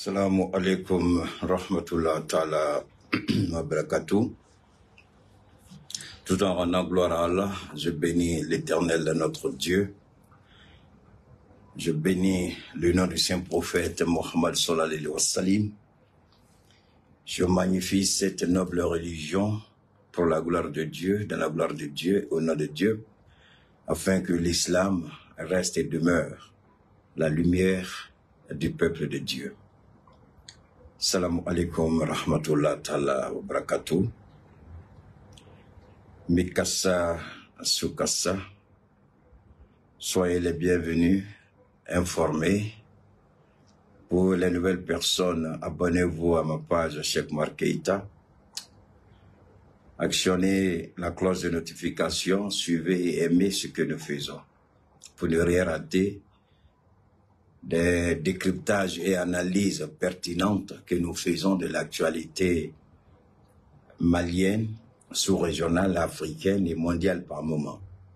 Assalamu alaikum rahmatullah ta'ala wa barakatuh. Tout en rendant gloire à Allah, je bénis l'éternel de notre Dieu. Je bénis le nom du saint prophète Mohammed sallallahu alayhi wa sallam. Je magnifie cette noble religion pour la gloire de Dieu, dans la gloire de Dieu, au nom de Dieu, afin que l'islam reste et demeure la lumière du peuple de Dieu. Salam alaikum rahmatullah ta'ala wa barakatuh. Mikasa Sukasa, soyez les bienvenus, informés. Pour les nouvelles personnes, abonnez-vous à ma page Cheikh Oumar Keïta. Actionnez la cloche de notification, suivez et aimez ce que nous faisons. Pour ne rien rater, des décryptages et analyses pertinentes que nous faisons de l'actualité malienne, sous-régionale, africaine et mondiale par moment.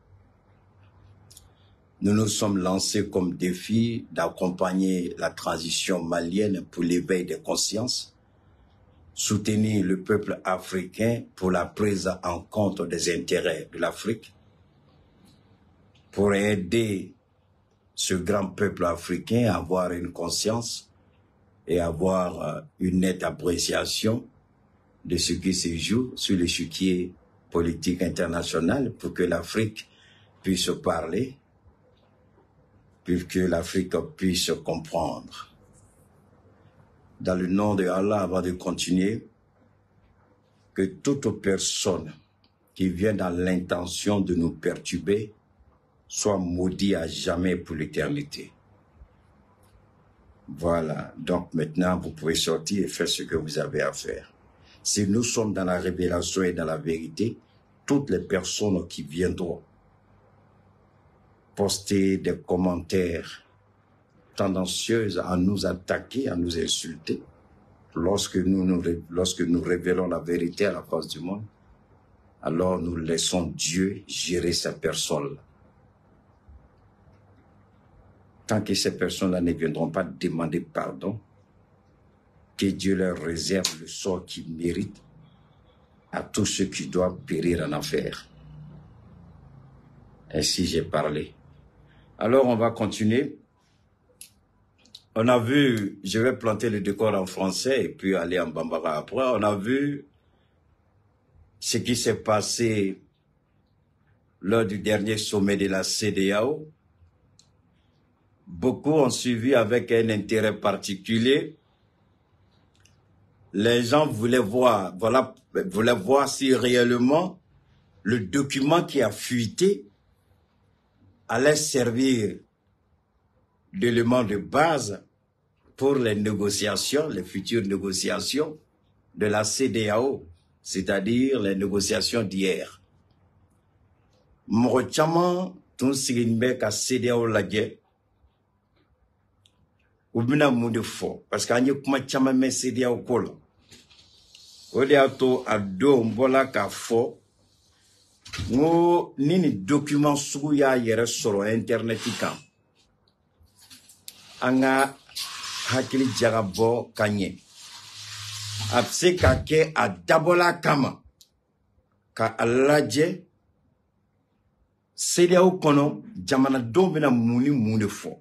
Nous nous sommes lancés comme défi d'accompagner la transition malienne pour l'éveil des consciences, soutenir le peuple africain pour la prise en compte des intérêts de l'Afrique, pour aider ce grand peuple africain à avoir une conscience et avoir une nette appréciation de ce qui se joue sur l'échiquier politique international pour que l'Afrique puisse parler, pour que l'Afrique puisse comprendre. Dans le nom de Allah, avant de continuer, que toute personne qui vient dans l'intention de nous perturber soit maudit à jamais pour l'éternité. Voilà, donc maintenant vous pouvez sortir et faire ce que vous avez à faire. Si nous sommes dans la révélation et dans la vérité, toutes les personnes qui viendront poster des commentaires tendancieux à nous attaquer, à nous insulter, lorsque nous révélons la vérité à la face du monde, alors nous laissons Dieu gérer sa personne. Tant que ces personnes-là ne viendront pas demander pardon, que Dieu leur réserve le sort qu'ils méritent à tous ceux qui doivent périr en enfer. Ainsi j'ai parlé. Alors on va continuer. On a vu, je vais planter le décor en français et puis aller en bambara après. On a vu ce qui s'est passé lors du dernier sommet de la CEDEAO. Beaucoup ont suivi avec un intérêt particulier. Les gens voulaient voir, voulaient voir si réellement le document qui a fuité allait servir d'élément de base pour les négociations, les futures négociations de la CEDEAO, c'est-à-dire les négociations d'hier. Morochama, tout ce qui est à CEDEAO lagé, ou bien mon défaut, parce qu'il y a kuma chama me CEDEAO kola. Ode ato ado mbola ka fo, ngo nini document sugu ya yere soro internet kan. Anga hakili jagabo kanye. Apse kake adabola kama. Ka alaje CEDEAO kono jamana dombe na muni munde fo.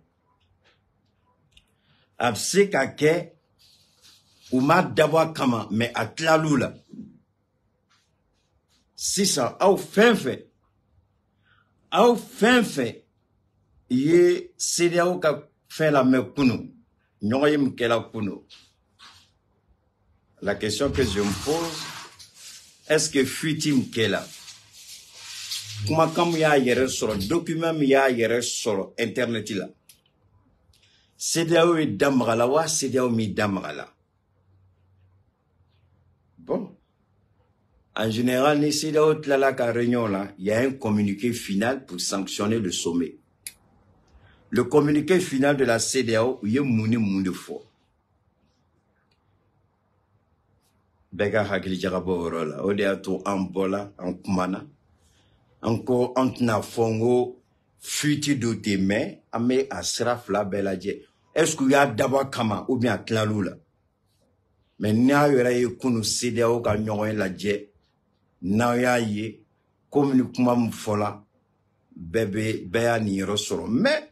Apse kake Ouma d'abord kama mais à tlalula. Si ça au fin fait ye CEDEAO ka fait la me kuno nyoyim kela kuno. La question que je me pose, est-ce que fuitim kela kuma kam ya yere soro document mi ya yere soro internet la CEDEAO est damrala wa CEDEAO mi damrala. Bon, en général, il y a un communiqué final pour sanctionner le sommet. Le communiqué final de la CEDEAO, il y a mouni fo. Bega hakili jarabo orola, odeato ambola, ankumana, encore antna fongo, fuiti do demain, ame asraf la beladje. est-ce qu'il y a d'abord Kama ou bien Tlalula? Mais n'a y a kunu CEDEAO ka nyoye la dje, n'a y a ye, comme nous kumam fola, bébé, béa ni rosoro. Mais,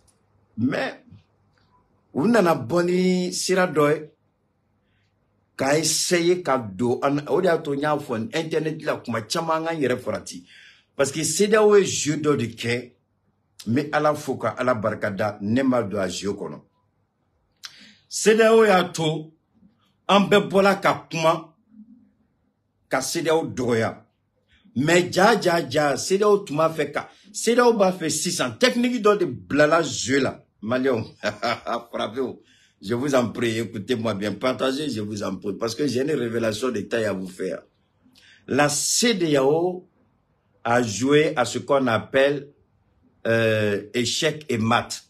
on a boni siradoy, ka essayer ka do, on a to nya fon, internet la kuma chamanga yere forati. Parce que CEDEAO est jeu d'eau de quai, mais à la foka, à la barkada, nema do a jeu kono. CEDEAO ya to, en bebola ka kuma, ka CEDEAO doya. Mais CEDEAO tout m'a fait ka. CEDEAO m'a fait 600. Technique de blala jeu là. Malion, bravo. Je vous en prie, écoutez-moi bien. Partagez, je vous en prie. Parce que j'ai une révélation de taille à vous faire. La CEDEAO a joué à ce qu'on appelle échec et mat.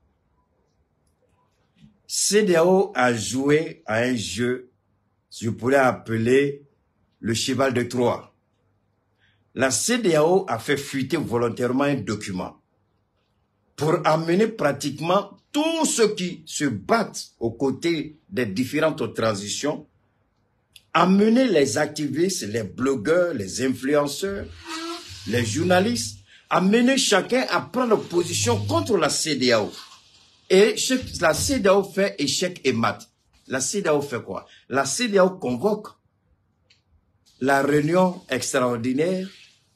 CEDEAO a joué à un jeu, je pourrais appeler le cheval de Troie. La CEDEAO a fait fuiter volontairement un document pour amener pratiquement tous ceux qui se battent aux côtés des différentes transitions, amener les activistes, les blogueurs, les influenceurs, les journalistes, amener chacun à prendre position contre la CEDEAO. Et la CEDEAO fait échec et mat. La CEDEAO fait quoi? La CEDEAO convoque la réunion extraordinaire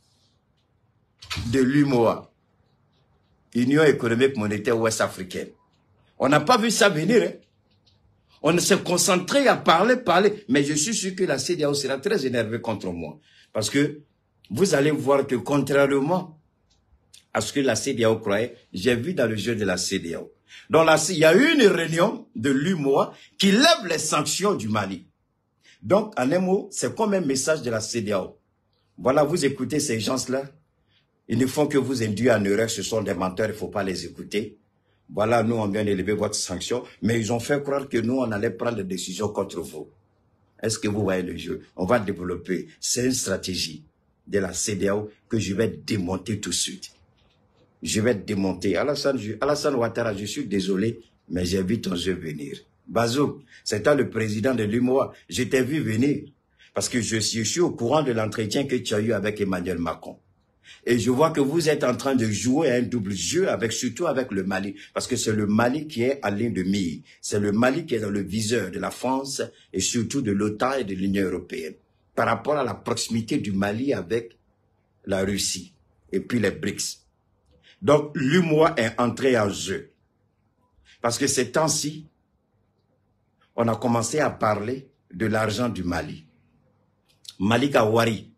de l'UMOA, Union économique monétaire ouest-africaine. On n'a pas vu ça venir. Hein? On s'est concentré à parler, mais je suis sûr que la CEDEAO sera très énervée contre moi. Parce que vous allez voir que contrairement à ce que la CEDEAO croyait, j'ai vu dans le jeu de la CEDEAO. Donc là, il y a eu une réunion de l'UMOA qui lève les sanctions du Mali. Donc, en un mot, c'est comme un message de la CEDEAO. Voilà, vous écoutez ces gens-là. Ils ne font que vous induire en erreur, ce sont des menteurs, il ne faut pas les écouter. Voilà, nous, on vient d'élever votre sanction, mais ils ont fait croire que nous, on allait prendre des décisions contre vous. Est-ce que vous voyez le jeu? On va développer. C'est une stratégie de la CEDEAO que je vais démonter tout de suite. Je vais démonter. Alassane Ouattara, je suis désolé, mais j'ai vu ton jeu venir. Bazoum, c'est toi le président de l'UMOA. Je t'ai vu venir. Parce que je suis au courant de l'entretien que tu as eu avec Emmanuel Macron. Et je vois que vous êtes en train de jouer à un double jeu, surtout avec le Mali. Parce que c'est le Mali qui est en ligne de mire. C'est le Mali qui est dans le viseur de la France et surtout de l'OTAN et de l'Union européenne. Par rapport à la proximité du Mali avec la Russie et puis les BRICS. Donc, l'UMOA est entré en jeu. Parce que ces temps-ci, on a commencé à parler de l'argent du Mali. Malika Wari.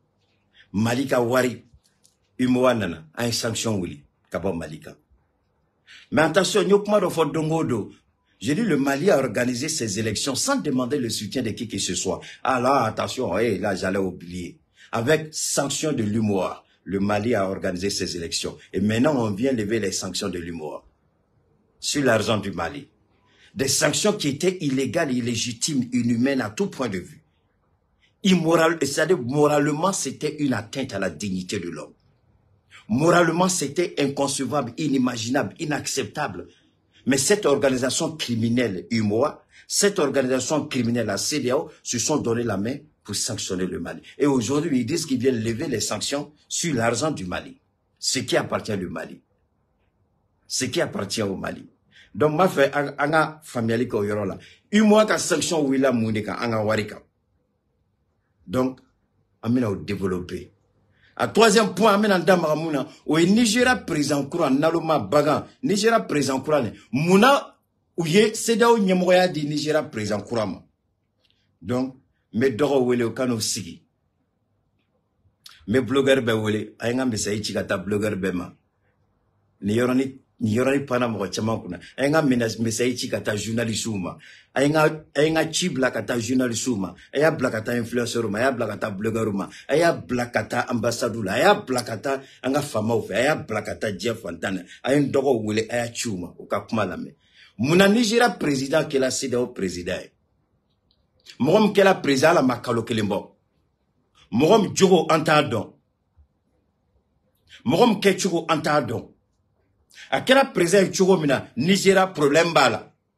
UMOA nana, a une sanction oui, Kabo Malika. Mais attention, j'ai dit le Mali a organisé ses élections sans demander le soutien de qui que ce soit. Ah là, attention, là j'allais oublier. Avec sanction de l'UMOA, le Mali a organisé ses élections. Et maintenant, on vient lever les sanctions de l'UMOA sur l'argent du Mali. Des sanctions qui étaient illégales, illégitimes, inhumaines à tout point de vue. C'est-à-dire, moralement, c'était une atteinte à la dignité de l'homme. Moralement, c'était inconcevable, inimaginable, inacceptable. Mais cette organisation criminelle UMOA, cette organisation criminelle la CEDEAO, se sont donné la main pour sanctionner le Mali. Et aujourd'hui, ils disent qu'ils viennent lever les sanctions sur l'argent du Mali. Ce qui appartient au Mali. Ce qui appartient au Mali. Donc, ma fait, anga familiali ko yoro la. UMOA ka sanction wila mouneka, anga warika. Donc, amina au développer. À troisième point, amena ndama mouna, ou Nigeria président courant, naloma bagan, Nigeria président courant, mouna, ou ye, CEDEAO nyemoya di Nigeria président courant. Donc, me doro wele okano sigi. Me blogueur be wele, ayenga mesa ichikata blogueur be ma. Ni yoroni pana mo chama kuna. Ayenga mesa ichikata journalisuma. Ayenga chibla kata journalisuma. Aya blakata influenceruma, aya blakata blogueuruma, aya blakata ambassadula, aya blakata anga fama ufe, aya blakata Jeff Fontana. Ayen dogo wele aya chuma ukakuma lame. Muna Nigeria président ke la CEDEAO président. Mogom kela président la makalo kelimbo. Mogom jogo antadon. Mogom kechugo antadon. A kela président jogo mina Nigeria problème bala.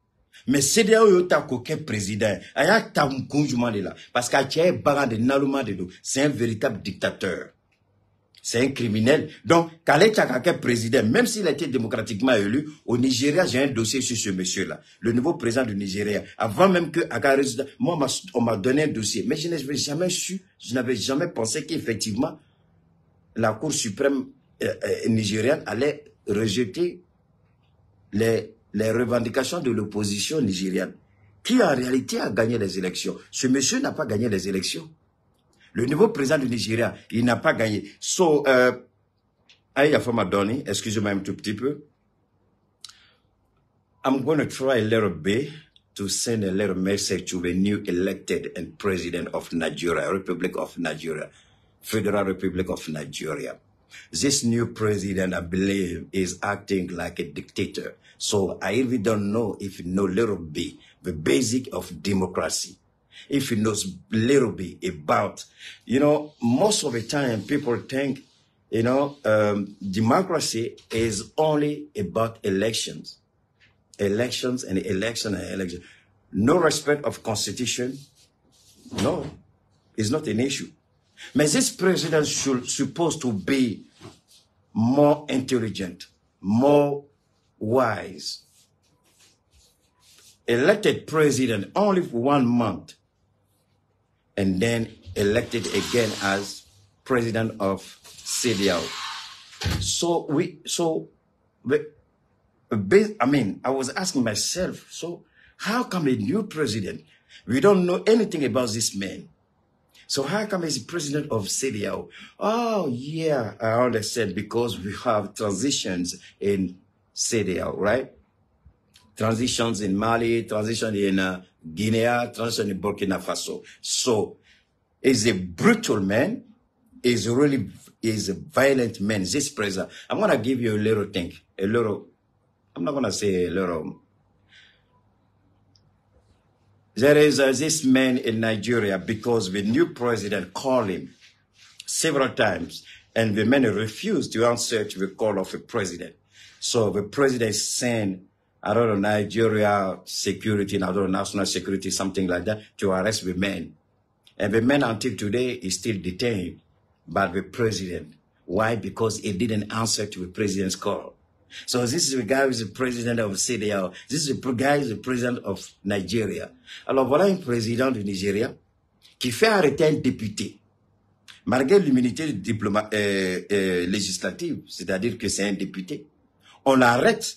Mais CDAO yo ta coquin président. Aya ta mkunjuma de là. Parce qu'à Tchè Baran de Naluma de do. C'est un véritable dictateur. C'est un criminel. Donc, Kale Tchakake président, même s'il a été démocratiquement élu, au Nigeria, j'ai un dossier sur ce monsieur-là. Le nouveau président du Nigeria. Avant même que Aka résultat, moi, on m'a donné un dossier. Mais je n'avais jamais su, je n'avais jamais pensé qu'effectivement, la Cour suprême nigériane allait rejeter les revendications de l'opposition nigériane, qui en réalité a gagné les élections. Ce monsieur n'a pas gagné les élections. Le nouveau président du Nigeria, il n'a pas gagné. So, excusez-moi un tout petit peu. I'm going to try a little bit to send a little message to the new elected and president of Nigeria, Republic of Nigeria, Federal Republic of Nigeria. This new president, I believe, is acting like a dictator. So I even don't know if you know a little bit the basic of democracy. If he knows a little bit about, you know, most of the time people think, you know, democracy is only about elections. Elections and election and election. No respect of constitution. No, it's not an issue. But this president should supposed to be more intelligent, more wise. Elected president only for 1 month, and then elected again as president of CDAO. I mean, I was asking myself, so how come a new president, we don't know anything about this man. So how come he's president of CDAO? Oh, yeah, I understand, because we have transitions in CDAO, right? Transitions in Mali, transition in Guinea, transition in Burkina Faso. So, he's a brutal man. He's a violent man. This president, I'm going to give you a little thing, I'm not going to say a little. There is this man in Nigeria, because the new president called him several times, and the man refused to answer to the call of the president. So the president sent, I don't know, Nigeria security, I don't know, national security, something like that, to arrest the man. And the man until today is still detained by the president. Why? Because he didn't answer to the president's call. So this is the guy who is the president of CDAO. This is the guy who is the president of Nigeria. Alors voilà un président du Nigeria qui fait arrêter un député, malgré l'immunité législative, c'est-à-dire que c'est un député. On arrête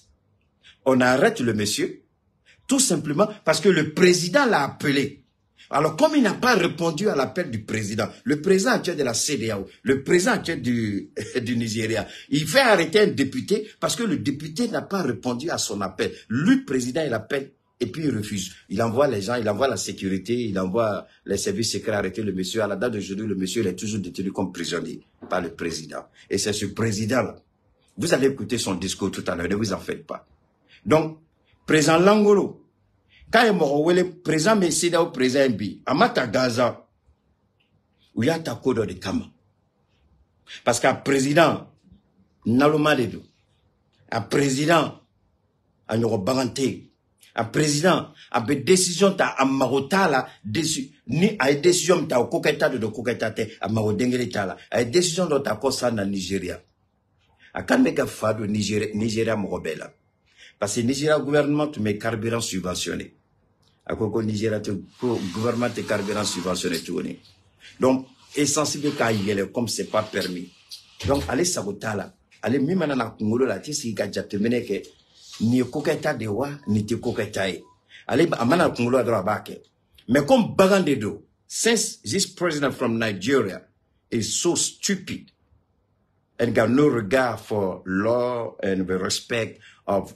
le monsieur, tout simplement parce que le président l'a appelé. Alors, comme il n'a pas répondu à l'appel du président, le président actuel de la CDAO, le président actuel du Nigeria, il fait arrêter un député parce que le député n'a pas répondu à son appel. Lui, président, il appelle et puis il refuse. Il envoie les gens, il envoie la sécurité, il envoie les services secrets arrêter le monsieur. À la date d'aujourd'hui, le monsieur il est toujours détenu comme prisonnier par le président. Et c'est ce président-là. Vous allez écouter son discours tout à l'heure, ne vous en faites pas. Donc, président Langolo, quand il m'a président Messida au président Mbi, Amata Gaza, où il y a ta code de Kama. Parce qu'un président, Naloma Dedo, un président, a Baranté, un président, a des décisions ta Amarota la, ni a des décisions ta au Koketa de Koketa te, a Marodengele tala, a des décisions de ta Kosa na Nigeria. A quand meka fado Nigeria Morobela. Parce que Nigeria gouvernement tu mets carburant subventionné. À quoi Nigeria gouvernement te carburant subventionné tout. Donc essentiel qu'à y aller comme c'est pas permis. Donc allez sabotala, allez même na Congolo la tisi ka jatemene que ni koketa de wa ni te koketa e. Allez amana Congolo droit baké. Mais comme Bagandedo, since this president from Nigeria is so stupid and got no regard for law and the respect of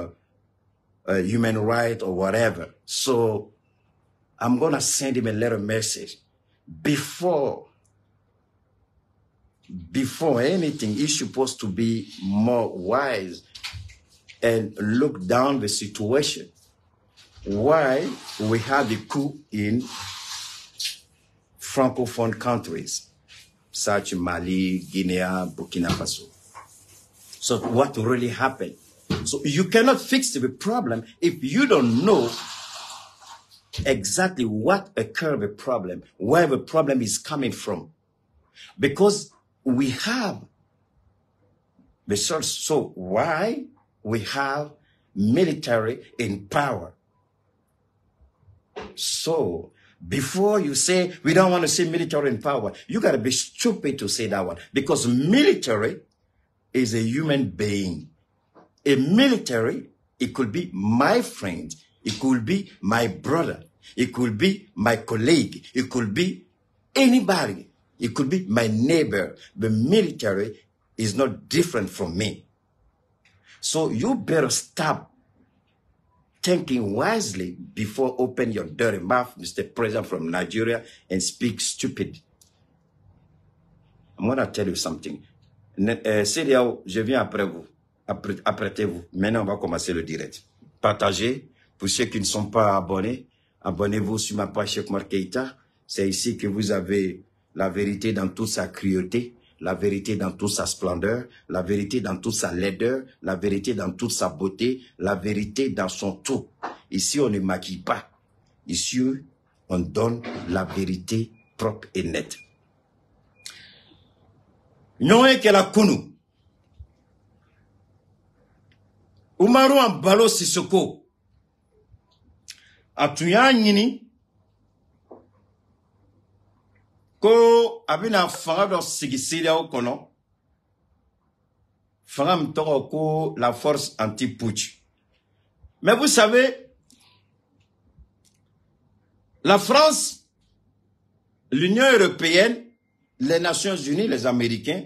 human rights or whatever. So I'm going to send him a little message. Before anything, he's supposed to be more wise and look down the situation. Why we have a coup in Francophone countries, such Mali, Guinea, Burkina Faso. So what really happened? So you cannot fix the problem if you don't know exactly what occurred the problem, where the problem is coming from. Because we have the source. So why we have military in power? So before you say, we don't want to see military in power, you got to be stupid to say that one. Because military is a human being. A military, it could be my friend, it could be my brother, it could be my colleague, it could be anybody, it could be my neighbor. The military is not different from me. So you better stop thinking wisely before open your dirty mouth, Mr. President from Nigeria, and speak stupid. I'm going to tell you something. CEDEAO, je viens après vous. Apprêtez-vous. Maintenant, on va commencer le direct. Partagez. Pour ceux qui ne sont pas abonnés, abonnez-vous sur ma page Cheikh Oumar Keïta. C'est ici que vous avez la vérité dans toute sa cruauté, la vérité dans toute sa splendeur, la vérité dans toute sa laideur, la vérité dans toute sa beauté, la vérité dans son tout. Ici, on ne maquille pas. Ici, on donne la vérité propre et nette. Noé que la kunu. Umaru Ambalo Sissoko. Atuya nyini. Ko abina fanga do sigisiri au kono. Fanga mtoko ko la force anti-putsch. Mais vous savez, la France, l'Union européenne, les Nations Unies, les Américains,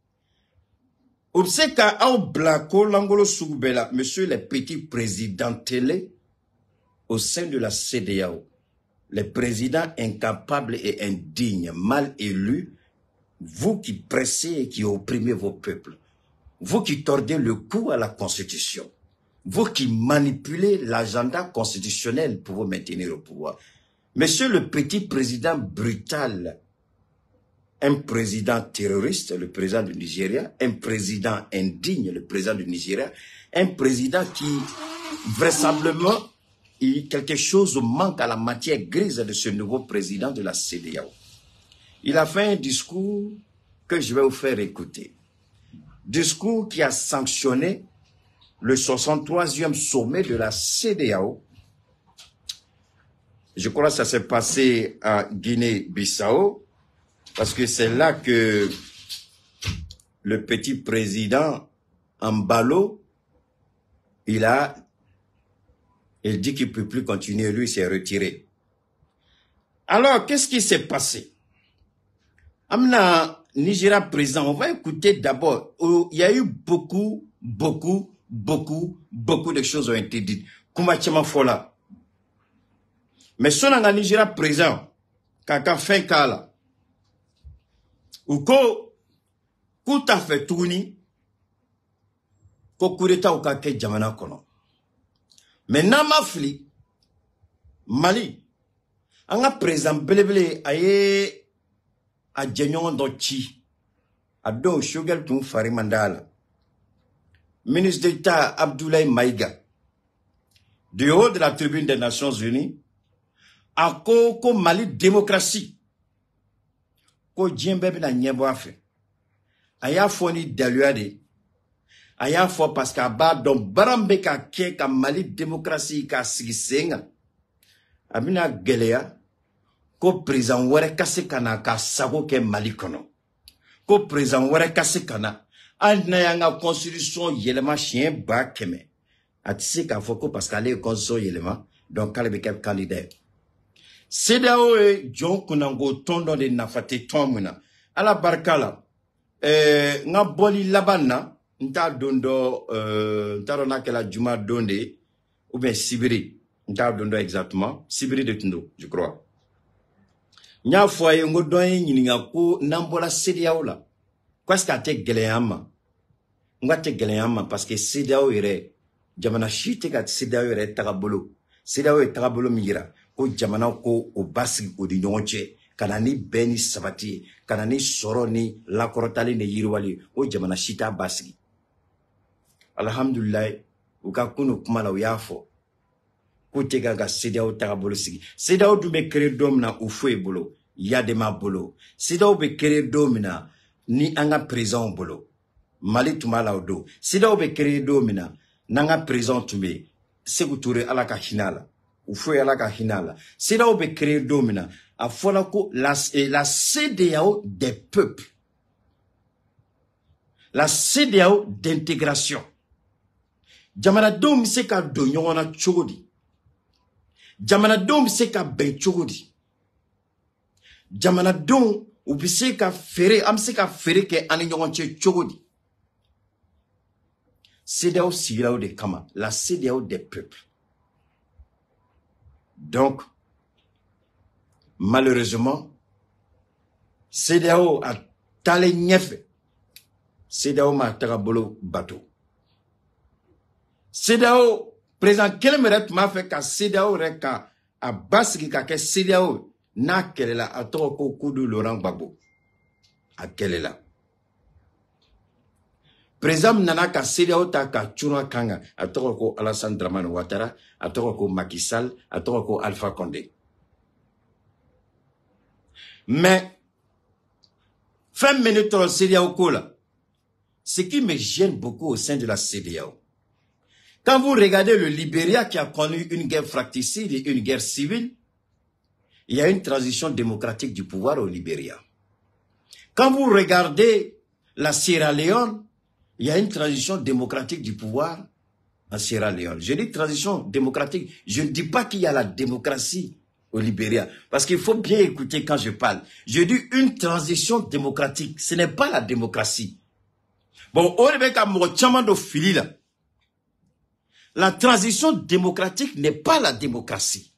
obseka au blanco l'angolo soubela, monsieur les petits présidents télé, au sein de la CEDEAO, les présidents incapables et indignes, mal élus, vous qui pressez et qui opprimez vos peuples, vous qui tordez le cou à la Constitution, vous qui manipulez l'agenda constitutionnel pour vous maintenir au pouvoir. Monsieur le petit président brutal, un président terroriste, le président du Nigeria, un président indigne, le président du Nigeria, un président qui, vraisemblablement, quelque chose manque à la matière grise de ce nouveau président de la CEDEAO. Il a fait un discours que je vais vous faire écouter. Discours qui a sanctionné le 63e sommet de la CEDEAO. Je crois que ça s'est passé à Guinée-Bissau, parce que c'est là que le petit président Ambalo, il dit qu'il ne peut plus continuer, lui, il s'est retiré. Alors, qu'est-ce qui s'est passé? Amna Nigeria président, on va écouter d'abord. Il y a eu beaucoup de choses ont été dites. Koumachema Fola. Mais si on a Nigeria président, kaka fin kala, ou ko kuta fait tourni, ko kureta ou kake jamana kono. Mais Namafli, Mali, anga président belebele aye a djenyon do chi, a do Shogel Toun Fari Mandala, ministre d'État Abdoulaye Maïga, du haut de la tribune des Nations Unies, a ko Mali démocratie, ko djembebe na nyebo afe, aya foni daluade, aya fo parce que ba don barambe ka ke ka Mali démocratie ka sigisenga, amina gelea, ko président were kase kana ka sago ke Mali kono, ko président were kase kana, an yanga constitution yelema chien ba keme, atise ka foko parce qu'ale constitution yelema, donc kale be kep candidat. CEDEAO e John Kunango tondo de nafate tomuna. Ala barkala. Nga boli labana, nta dondo, nta rona ke la juma donde, ou bien Sibiri. Nta dondo exactement. Sibiri de Tundo, je crois. Nya foye ngo doye nyininga ko nambola CEDEAO la. Kwa ska te geleyama. Nga te geleyama parce que CEDEAO ire, jamana shite kat CEDEAO ire tagabolo. CEDEAO ire tagabolo mira. Ko jamana ko o basigi o di ɲɔgɔn kana ni bɛn ni sabati kana ni sɔrɔ ni lakɔrɔtali ni yiriwali o jamana si t'a basigi alhamdulilayi ou ka kunu kumala ou yafo. Koutega ga CEDEAO tarabolo sigi. CEDEAO du be créer domina ou foué bolo. Yadema bolo. CEDEAO be créer domina ni anga prison bolo. Mali tumala odo. CEDEAO be créer domina nanga prison tumbe. Sékou Touré alaka hinala. Ou foué alaka hinala. CEDEAO be créer domina. A folako la CEDEAO des peuples. La CEDEAO d'intégration. Jamana dom se ka do nyona chogodi. Jamana dom se ka ben chogodi. Jamana dom ou se ka fere am se ka fere ke ani nyon che chogodi. CEDEAO sigilao de kama, la CEDEAO des peuples. Donc malheureusement CEDEAO a talé nyefe. CEDEAO ma tarabolo bateau. CEDEAO, président Kelmeret m'a fait qu'à CEDEAO reka à Baski kake CEDEAO na kelela a toko kudu Laurent Gbagbo. A kelela. Président nana ka CEDEAO ta ka Chuna Kanga a toko Alassane Dramane Ouattara, a toko Macky Sall, a toko Alpha Condé. Mais fin minute au CEDEAO kola. Ce qui me gêne beaucoup au sein de la CEDEAO. Quand vous regardez le Libéria qui a connu une guerre fratricide et une guerre civile, il y a une transition démocratique du pouvoir au Libéria. Quand vous regardez la Sierra Leone, il y a une transition démocratique du pouvoir en Sierra Leone. Je dis transition démocratique, je ne dis pas qu'il y a la démocratie au Libéria. Parce qu'il faut bien écouter quand je parle. Je dis une transition démocratique, ce n'est pas la démocratie. Bon, on est à Mochama fili là. La transition démocratique n'est pas la démocratie.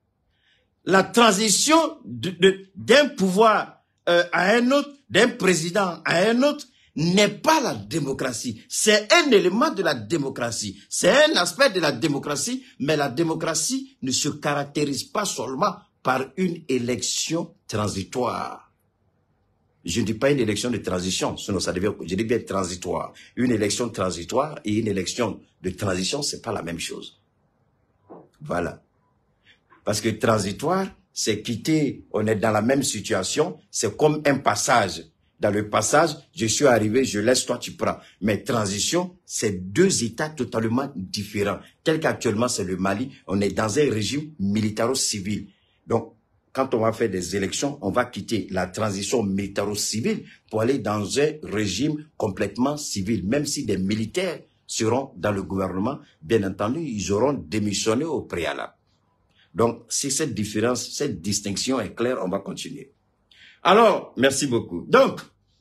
La transition d'un pouvoir à un autre, d'un président à un autre, n'est pas la démocratie. C'est un élément de la démocratie. C'est un aspect de la démocratie, mais la démocratie ne se caractérise pas seulement par une élection transitoire. Je ne dis pas une élection de transition, sinon ça devient, je dis bien transitoire. Une élection transitoire et une élection de transition, c'est pas la même chose. Voilà. Parce que transitoire, c'est quitter, on est dans la même situation, c'est comme un passage. Dans le passage, je suis arrivé, je laisse, toi tu prends. Mais transition, c'est deux états totalement différents. Tel qu'actuellement c'est le Mali, on est dans un régime militaro-civil. Donc, quand on va faire des élections, on va quitter la transition militaro-civile pour aller dans un régime complètement civil. Même si des militaires seront dans le gouvernement, bien entendu, ils auront démissionné au préalable. Donc, si cette différence, cette distinction est claire, on va continuer. Alors, merci beaucoup. Donc,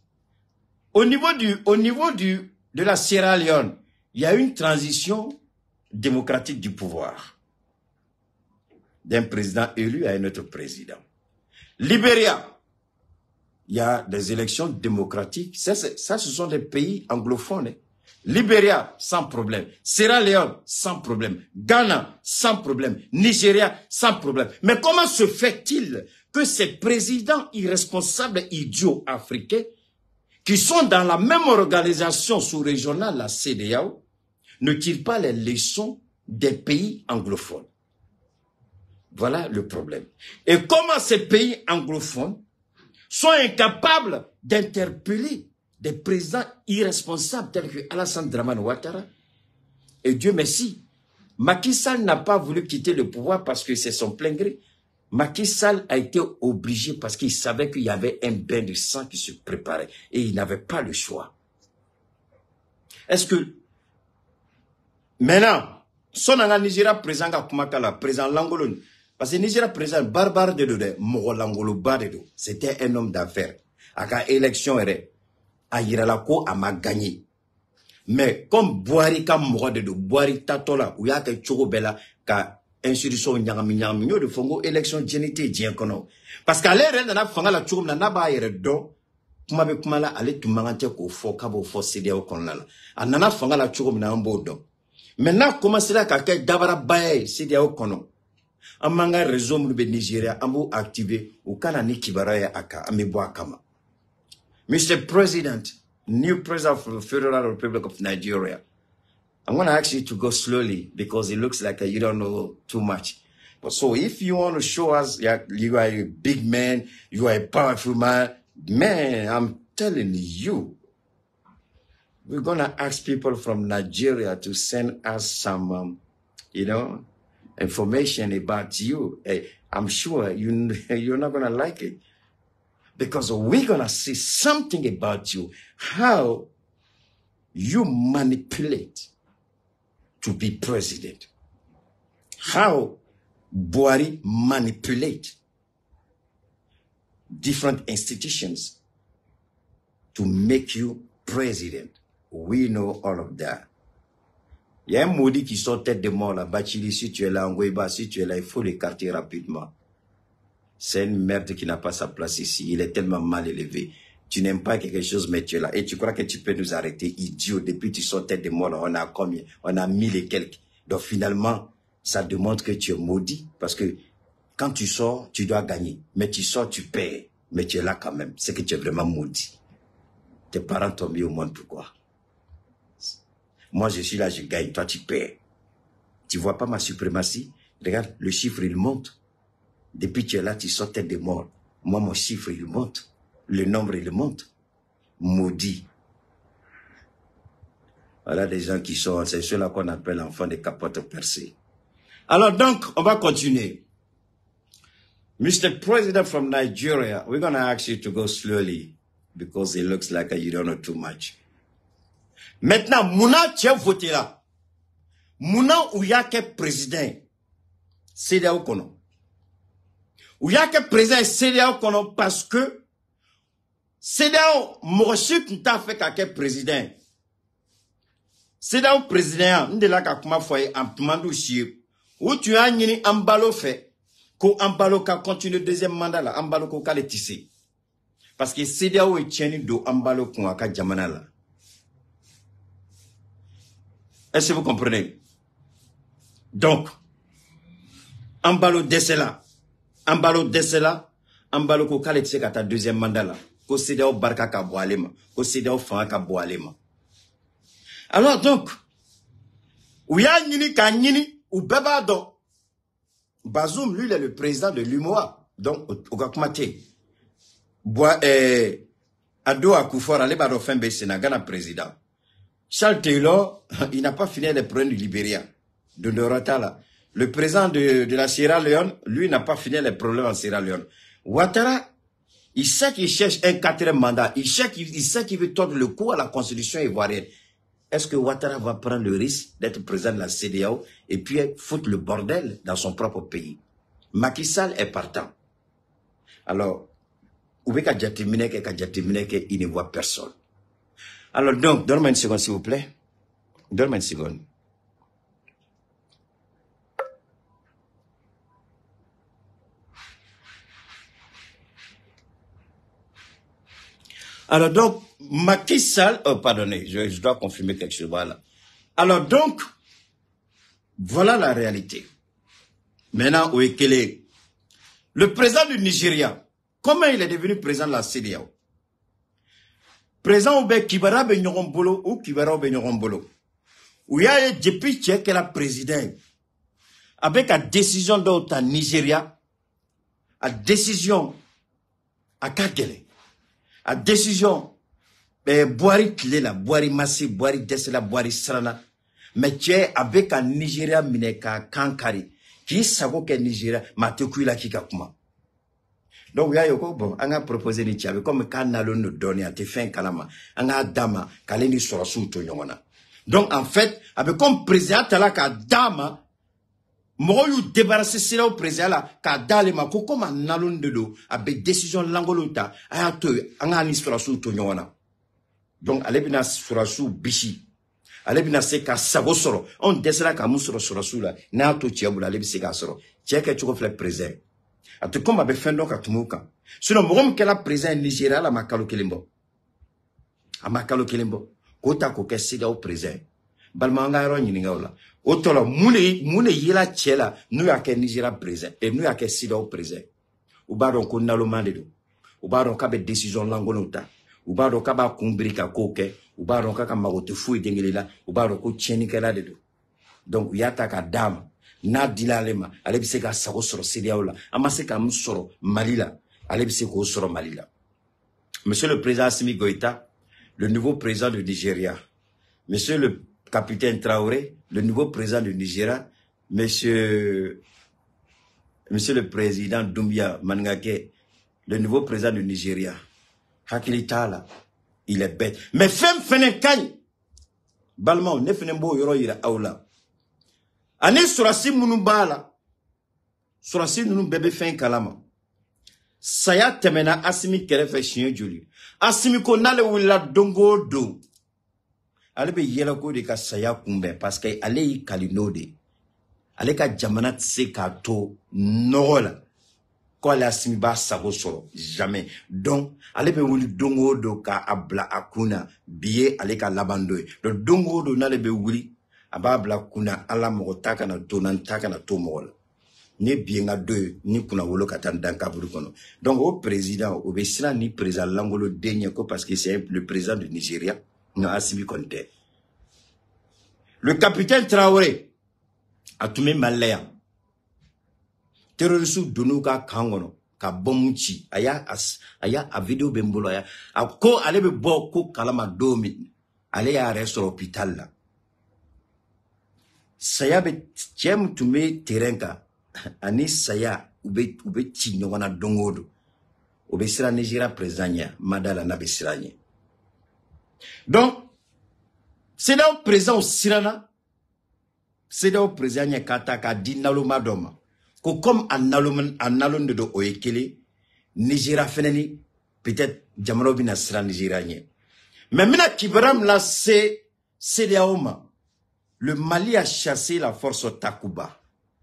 au niveau de la Sierra Leone, il y a une transition démocratique du pouvoir. D'un président élu à un autre président. Libéria, il y a des élections démocratiques. Ça, ce sont des pays anglophones. Hein. Libéria, sans problème. Sierra Leone, sans problème. Ghana, sans problème. Nigeria, sans problème. Mais comment se fait-il que ces présidents irresponsables idiots africains qui sont dans la même organisation sous-régionale, la CEDEAO, ne tirent pas les leçons des pays anglophones? Voilà le problème. Et comment ces pays anglophones sont incapables d'interpeller des présidents irresponsables tels que Alassane Dramane Ouattara? Et Dieu merci, Macky Sall n'a pas voulu quitter le pouvoir parce que c'est son plein gré. Macky Sall a été obligé parce qu'il savait qu'il y avait un bain de sang qui se préparait et il n'avait pas le choix. Est-ce que maintenant, son Nigeria présent Kumakala, présent Langolone, parce que Nigeria présent Barbare de Dode, Moro Langolo Badedo, c'était un homme d'affaires. À la élection, à Yiralako, à m'a gagné. Mais comme Boari ka Moro de Boari Tatola, ou y'a que Chorobela, ka institution nyangami de fongo élection djenité djen kono. Parce qu'à l'ère, na fanga la Chorom na ba yere do, kuma be kuma la ale tumangante ko fo kabo fo CEDEAO konala. Anana fanga la Chorom na ambo do. Maintenant, comment c'est là qu'à Dabara Baye CEDEAO kono? Amanga réseau de Nigeria, ambo activé, ou kanani kibaraya aka, ameboa kama. Mr. President, new President of the Federal Republic of Nigeria, I'm going to ask you to go slowly because it looks like you don't know too much. But so if you want to show us that you are a big man, you are a powerful man, I'm telling you, we're going to ask people from Nigeria to send us some, information about you. I'm sure you're not going to like it. Because we're going to see something about you, how you manipulate to be president. How Buhari manipulate different institutions to make you president. We know all of that. Il y a un maudit qui sort tête de mort là, Bachili, si tu es là, Ngoueba, si tu es là, il faut l'écarter rapidement. C'est une merde qui n'a pas sa place ici. Il est tellement mal élevé. Tu n'aimes pas quelque chose, mais tu es là. Et tu crois que tu peux nous arrêter, idiot. Depuis que tu sors tête de mort là, on a combien? On a 1000 et quelques. Donc finalement, ça démontre que tu es maudit. Parce que quand tu sors, tu dois gagner. Mais tu sors, tu perds. Mais tu es là quand même. C'est que tu es vraiment maudit. Tes parents t'ont mis au monde, pourquoi? Moi, je suis là, je gagne. Toi, tu perds. Tu vois pas ma suprématie? Regarde, le chiffre, il monte. Depuis que tu es là, tu sors tête de mort. Moi, mon chiffre, il monte. Le nombre, il monte. Maudit. Voilà des gens qui sont, c'est ceux-là qu'on appelle enfants de capote percée. Alors donc, on va continuer. Mr. President from Nigeria, we're going to ask you to go slowly because it looks like you don't know too much. Maintenant, Mouna, tu as voté là. Mouna ou y'a que président, c'est là où qu'on ou y'a que président, c'est là où qu'on parce que c'est là où Morsi qui t'a fait qu'à président. C'est là où président, on est là qu'à comment faire un mandou chier. Où tu as ni Ambalo fait, qu'au Ambalo qu'a continué le deuxième mandat là, Ambalo qu'a le tissé. Parce que c'est là où il tient do Ambalo qu'on a qu'à Jamana là. Est-ce que vous comprenez? Donc, Ambalo Dessela, Ambalo qu'a le tissé qu'à ta deuxième mandat là. Qu'au c'est là où Barka qu'a boalema, qu'au c'est là où Fan qu'a boalema. Alors donc, où y a Nini Kanyini ou Babado, Bazoum, lui, il est le président de l'UMOA, donc au Gakmate. Ado Akoufor, allez bado Fembe Sénagana président. Charles Taylor, il n'a pas fini les problèmes du Libéria, de Dorotala. Le président de la Sierra Leone, lui, n'a pas fini les problèmes en Sierra Leone. Ouattara, il sait qu'il cherche un quatrième mandat, il sait qu'il veut tordre le cou à la constitution ivoirienne. Est-ce que Ouattara va prendre le risque d'être président de la CEDEAO et puis foutre le bordel dans son propre pays? Macky Sall est partant. Alors, où est-ce qu'il ne voit personne? Alors donc, donne-moi une seconde s'il vous plaît. Donne-moi une seconde. Alors donc, Macky Sall, pardonnez, je dois confirmer quelque chose, voilà. Alors donc, voilà la réalité. Maintenant, où est qu'elle est? Le président du Nigeria, comment il est devenu président de la CEDEAO? Président Oube Kibara Benyorombolo ou Kibara Benyorombolo. Où il y a depuis que la président, avec la décision d'autre en Nigeria, la décision à Kagele, la décision, Boari Tlela, Boari Massi, Boari Dessela, Boari Sarana, mais tu es avec un Nigeria Mineka Kankari, qui savo que Nigeria, Matekuila Kikakuma. Donc, bon, on a proposé ni tiabe, comme Kanalo nous donne à te fin kalama, on a dama, kaleni sorasu to yongona. Donc, en fait, avec comme président, ka dama, Moyo débarrasser cela au président là, ka dalema, comme un nalon de l'eau, avec décision langolota, ayato, on a ni sorasu to yongona. Donc, alebina sorasu bishi. Alebina se ka sagosoro, on descend ka musoro sorasu là, na to tiabula, alebi ka soro. Tiake tu reflète président. A te comme avec fin donc à Tumuka. Sinon, moi, qu'elle a présent Nigeria, la Makalo Kelimbo. A Makalo Kelimbo. Kota koke sida au présent. Balmanga ro nyingaola. Otolo, moune yela tchela, nous a ke Nigeria présent. Et nous a ke sida au présent. Ou baron ko nalo mandedo. Ou baron kabe décision langolota. u b'a dɔn k'a b'a kun biri ka kow kɛ u b'a dɔn k'a ka mago tɛ foyi dengeli la u b'a dɔn ko tiɲɛnikɛla de don donc u y'a ta k'a d'a ma n'a dila ale ma ale bɛ se ka sago sɔrɔ CEDEAO la an ma se ka mun sɔrɔ Mali la ale bɛ se k'o sɔrɔ Mali la monsieur le président Assimi Goïta le nouveau président du Nigeria monsieur le capitaine Traoré le nouveau président du Nigeria monsieur le président Doumbia Mangake le nouveau président du Nigeria hakili t'a la il est bête mais fɛn fɛnɛ ka ɲi balimaw ne fɛnɛ b'o yɔrɔ yira aw la ani surasi minnu b'a la surasi ninnu bɛɛ bɛ fɛn kalama saya tɛmɛna Assimi kɛrɛfɛ siɲɛ joli Assimi ko n'ale wulila don o don ale bɛ yɛlɛ ko de ka saya kunbɛn parce que ale y'i kali n'o de ale ka jamana tɛ se k'a to nɔgɔ la ko ale Assimi b'a sago sɔrɔ jamais donc ale bɛ wuli don o don k'a bila a kun na bi ye ale ka laban don ye donc don o don n'ale bɛ wuli a b'a bila kun na ala mɔgɔ ta kana to na ta kana to mɔgɔ la ne bi n ka do ye ni kunna wolo ka taa dan kaburu kɔnɔ donc o président o bɛ siran ni président Langolo den ɲɛ ko parce que c'est le président du Nigeria non Assimi kɔni tɛ le capitaine Traoré a tun bɛ Mali la yan terroriste donn'u ka kan kɔnɔ ka bombe ci a y'a vidéo bɛ n bolo a ko ale bɛ bɔ ko kalama don min ale y'a yɛrɛ sɔrɔ hôpital la saya bɛ cɛ min tun bɛ terrain kan ani saya u bɛ ci ɲɔgɔn na don o don o bɛ siran Nigeria président ɲɛ Madala n'a bɛ siran ɲɛ donc CEDEAO président siranna CEDEAO président ɲɛ k'a ta k'a di naloma dɔ ma ko comme a nalon de don o ye kelen Nigeria fɛnɛ ni peut-être jamanaw bɛna siran Nigeria ɲɛ mais n bɛna kibaruya min lase CEDEAO ma le Mali a chassé la force Takuba.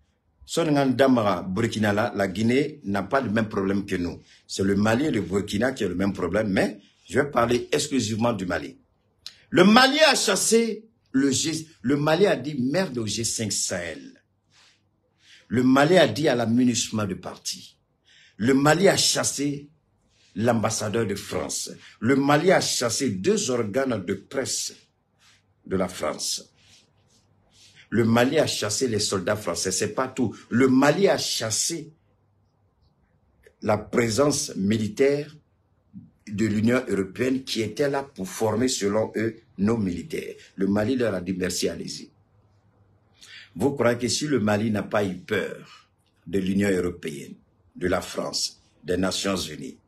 Burkina, la Guinée n'a pas le même problème que nous. C'est le Mali et le Burkina qui ont le même problème, mais je vais parler exclusivement du Mali. Le Mali a chassé le Mali a dit merde au G5 Sahel. Le Mali a dit à la MINUSMA de parti. Le Mali a chassé l'ambassadeur de France. Le Mali a chassé 2 organes de presse de la France. Le Mali a chassé les soldats français, c'est pas tout. Le Mali a chassé la présence militaire de l'Union européenne qui était là pour former, selon eux, nos militaires. Le Mali leur a dit merci, allez-y. Vous croyez que si le Mali n'a pas eu peur de l'Union européenne, de la France, des Nations unies,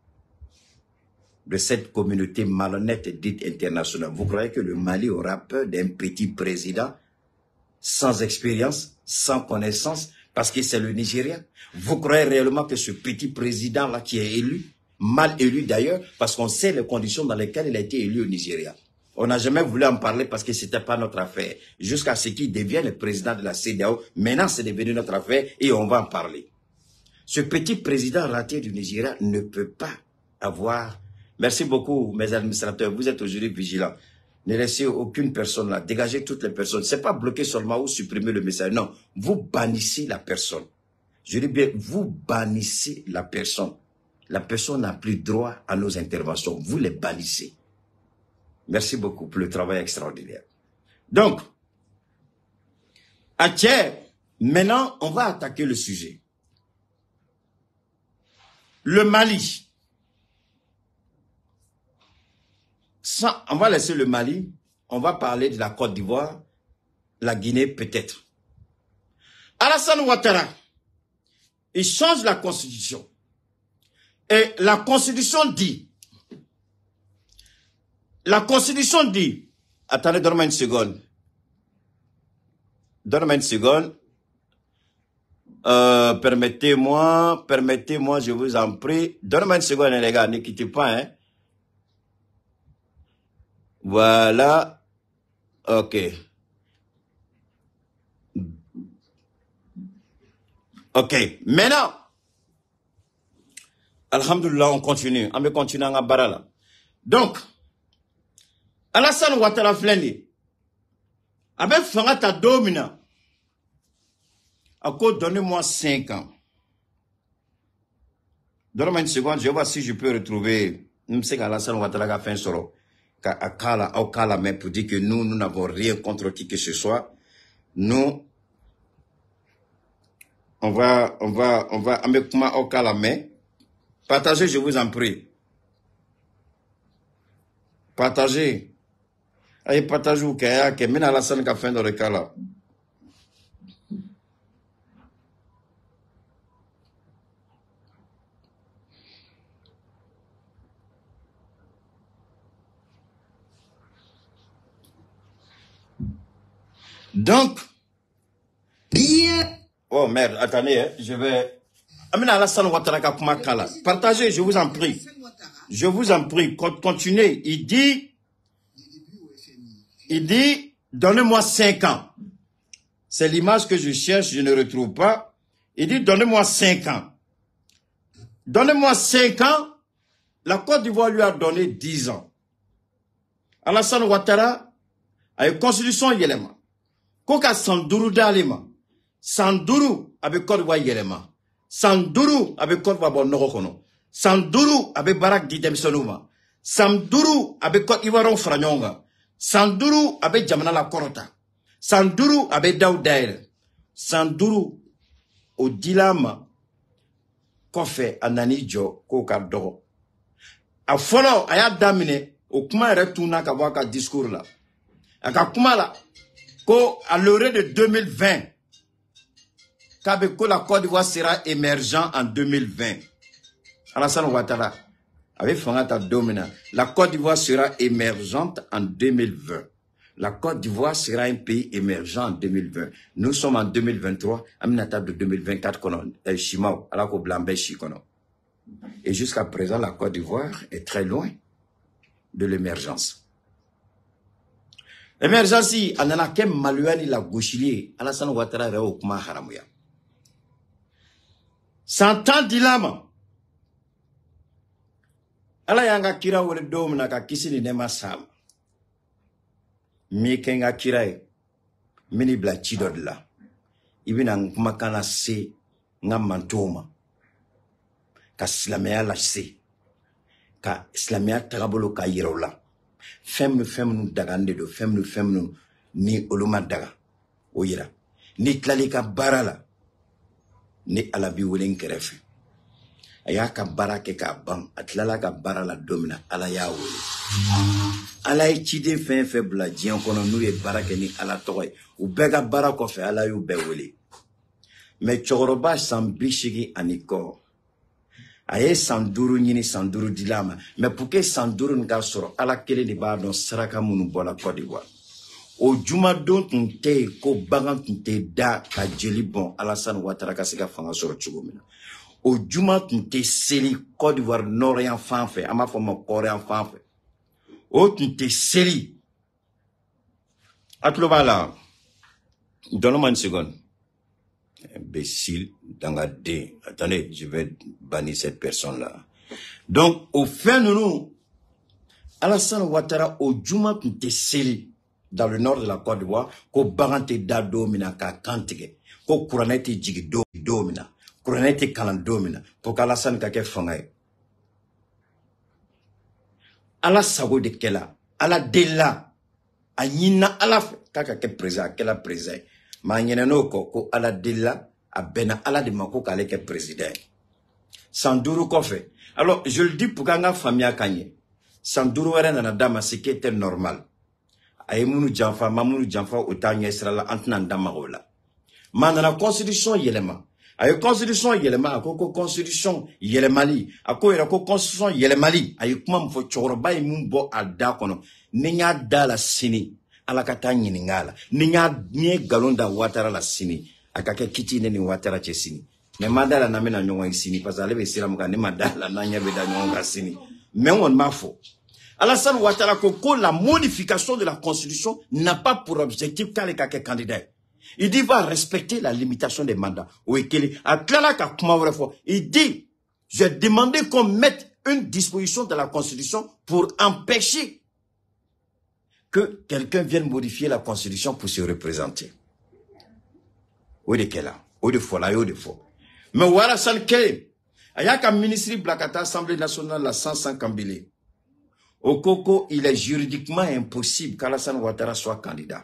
de cette communauté malhonnête dite internationale, vous croyez que le Mali aura peur d'un petit président sans expérience, sans connaissance, parce que c'est le Nigeria? Vous croyez réellement que ce petit président-là qui est élu, mal élu d'ailleurs, parce qu'on sait les conditions dans lesquelles il a été élu au Nigeria. On n'a jamais voulu en parler parce que ce n'était pas notre affaire. Jusqu'à ce qu'il devienne le président de la CEDEAO. Maintenant, c'est devenu notre affaire et on va en parler. Ce petit président raté du Nigeria ne peut pas avoir... Merci beaucoup, mes administrateurs. Vous êtes aujourd'hui vigilants. Ne laissez aucune personne là. Dégagez toutes les personnes. Ce n'est pas bloquer seulement ou supprimer le message. Non, vous bannissez la personne. Je dis bien, vous bannissez la personne. La personne n'a plus droit à nos interventions. Vous les bannissez. Merci beaucoup pour le travail extraordinaire. Donc, maintenant, on va attaquer le sujet. Le Mali. On va laisser le Mali, on va parler de la Côte d'Ivoire, la Guinée peut-être. Alassane Ouattara, il change la constitution. Et la constitution dit, attendez, donne-moi une seconde. Permettez-moi, je vous en prie. Donne-moi une seconde, les gars, ne quittez pas, hein. Voilà. Ok. Ok. Maintenant, alhamdoulilah, on continue. On va continuer en barala. Donc, Alassane Ouattara Flendi, avec Fangata Domina, à quoi donnez-moi 5 ans. Donne-moi une seconde, je vais voir si je peux retrouver sais qu'Alassane Ouattara a fait un solo. Au Kala, mais pour dire que nous n'avons rien contre qui que ce soit. Nous, on va, avec comment au Kala, mais partagez, je vous en prie. Partagez. Allez, partagez ou qu'il y a Alassane qui a fait dans le Kala. Donc, oh merde, attendez, hein, je vais... Amina Alassane Ouattara Kakuma Kala. Partagez, je vous en prie. Je vous en prie, continuez. Il dit, donnez-moi 5 ans. C'est l'image que je cherche, je ne retrouve pas. Il dit, donnez-moi 5 ans. Donnez-moi 5 ans. La Côte d'Ivoire lui a donné 10 ans. Alassane Ouattara a une constitution yéléma. Koka Sandourou d'Alema. Sandourou avec Côte d'Ivoire yéléma. Sandourou avec Côte d'Ivoire Norokono. Sandourou avec Barak Didemsonouma. Sandourou avec Côte d'Ivoire Franyonga. Sandourou avec Jamana la Korota. Sandourou avec Daoudaïr. Sandourou au dilama. Kofe anani jo koka dogo. A follow aya damine au kuma retourna ka waka discours là. Aka kuma la ko à l'heure de 2020 Kabeko la Côte d'Ivoire sera émergent en 2020. Alassane Ouattara avait fangata domina. La Côte d'Ivoire sera émergente en 2020. La Côte d'Ivoire sera un pays émergent en 2020. Nous sommes en 2023, Aminata de 2024 kono Chimao, alako Blambe Chikono. Et jusqu'à présent, la Côte d'Ivoire est très loin de l'émergence. L'émergence, anana kem maluani la gauchilier, Alassane Ouattara reo kuma haramuya. 100 ans dilama. Ala yanga kira wole dom na ka kisi ni nema sam. Mi kenga kira e. Mini bla chidod la. Ibina kumakana se nga mantoma. Ka islamia la se. Ka islamia tagabolo ka yirola. Fem nu dagande do. Fem nu ni oluma daga. Oyira. Ni tlalika barala. Ni alabi wolen kerefe. Aya ka barake ka bam. Atlala ka barala domina. Ala ya wole. Ala yi chide fen bla diyan kono nou ye barake ni ala togoy. Ou bega barako fe ala yu be wole. Me chokoroba san bishigi aniko. Aye sanduru nyini sanduru dilama. Me pouke sanduru nga soro ala kele ni ba don saraka munu bola Côte d'Ivoire. O juma don tunte ko bagan tunte da ka jeli bon Alassane Ouattara ka sika fanga soro chugomina. O juma tunte seli Côte d'Ivoire norien fanfe ama foma coréen fanfe. O tunte seli. Atloba donne-moi une seconde. Imbécile, dangadé. Attendez, je vais bannir cette personne-là. Donc, au fin de nous, Alassane Ouattara au juma tunte seli. Dans le nord de la Côte d'Ivoire, ko bagante da domina ka kantige, ko kuranete jigi domina, kuranete kalan domina, pour qu'Alassane kake fangay. Ala sago de kela, ala dela, a nyina ala kaka ke président, kela président. Ma nyina no ko ala dela, a bena ala de mako kale ke président. Sandourou kofe. Alors, je le dis pour qu'anga famille kanye. Sandourou wera na dama ce qui était normal. Aye munu janfa, mamunu janfa otanya Israël antenan damarola. Manana constitution yelema. Aye constitution yelema, akoko constitution yelemali. Ako era ko constitution yelemali. Aye kuma mfo choroba imumbo alda kono. Ninya da la sini. Ala kata nyiningala. Ninya nye galonda Ouattara la sini. Akake kiti neni Ouattara che sini. Me madala na mena nyonga sini. Pasa alebe siramuka ni madala na nye beda nyonga sini. Men on mafo. Alassane Ouattara Koko, la modification de la Constitution n'a pas pour objectif qu'elle est candidat. Il dit va respecter la limitation des mandats. Il dit, j'ai demandé qu'on mette une disposition de la Constitution pour empêcher que quelqu'un vienne modifier la Constitution pour se représenter. Oui, de quelle là? Oui, de fois là, oui, de fois. Mais voilà, ça le il y a qu'un ministre Blakata, Assemblée nationale, la 100 Kambile. Au Coco, il est juridiquement impossible qu'Alassane Ouattara soit candidat.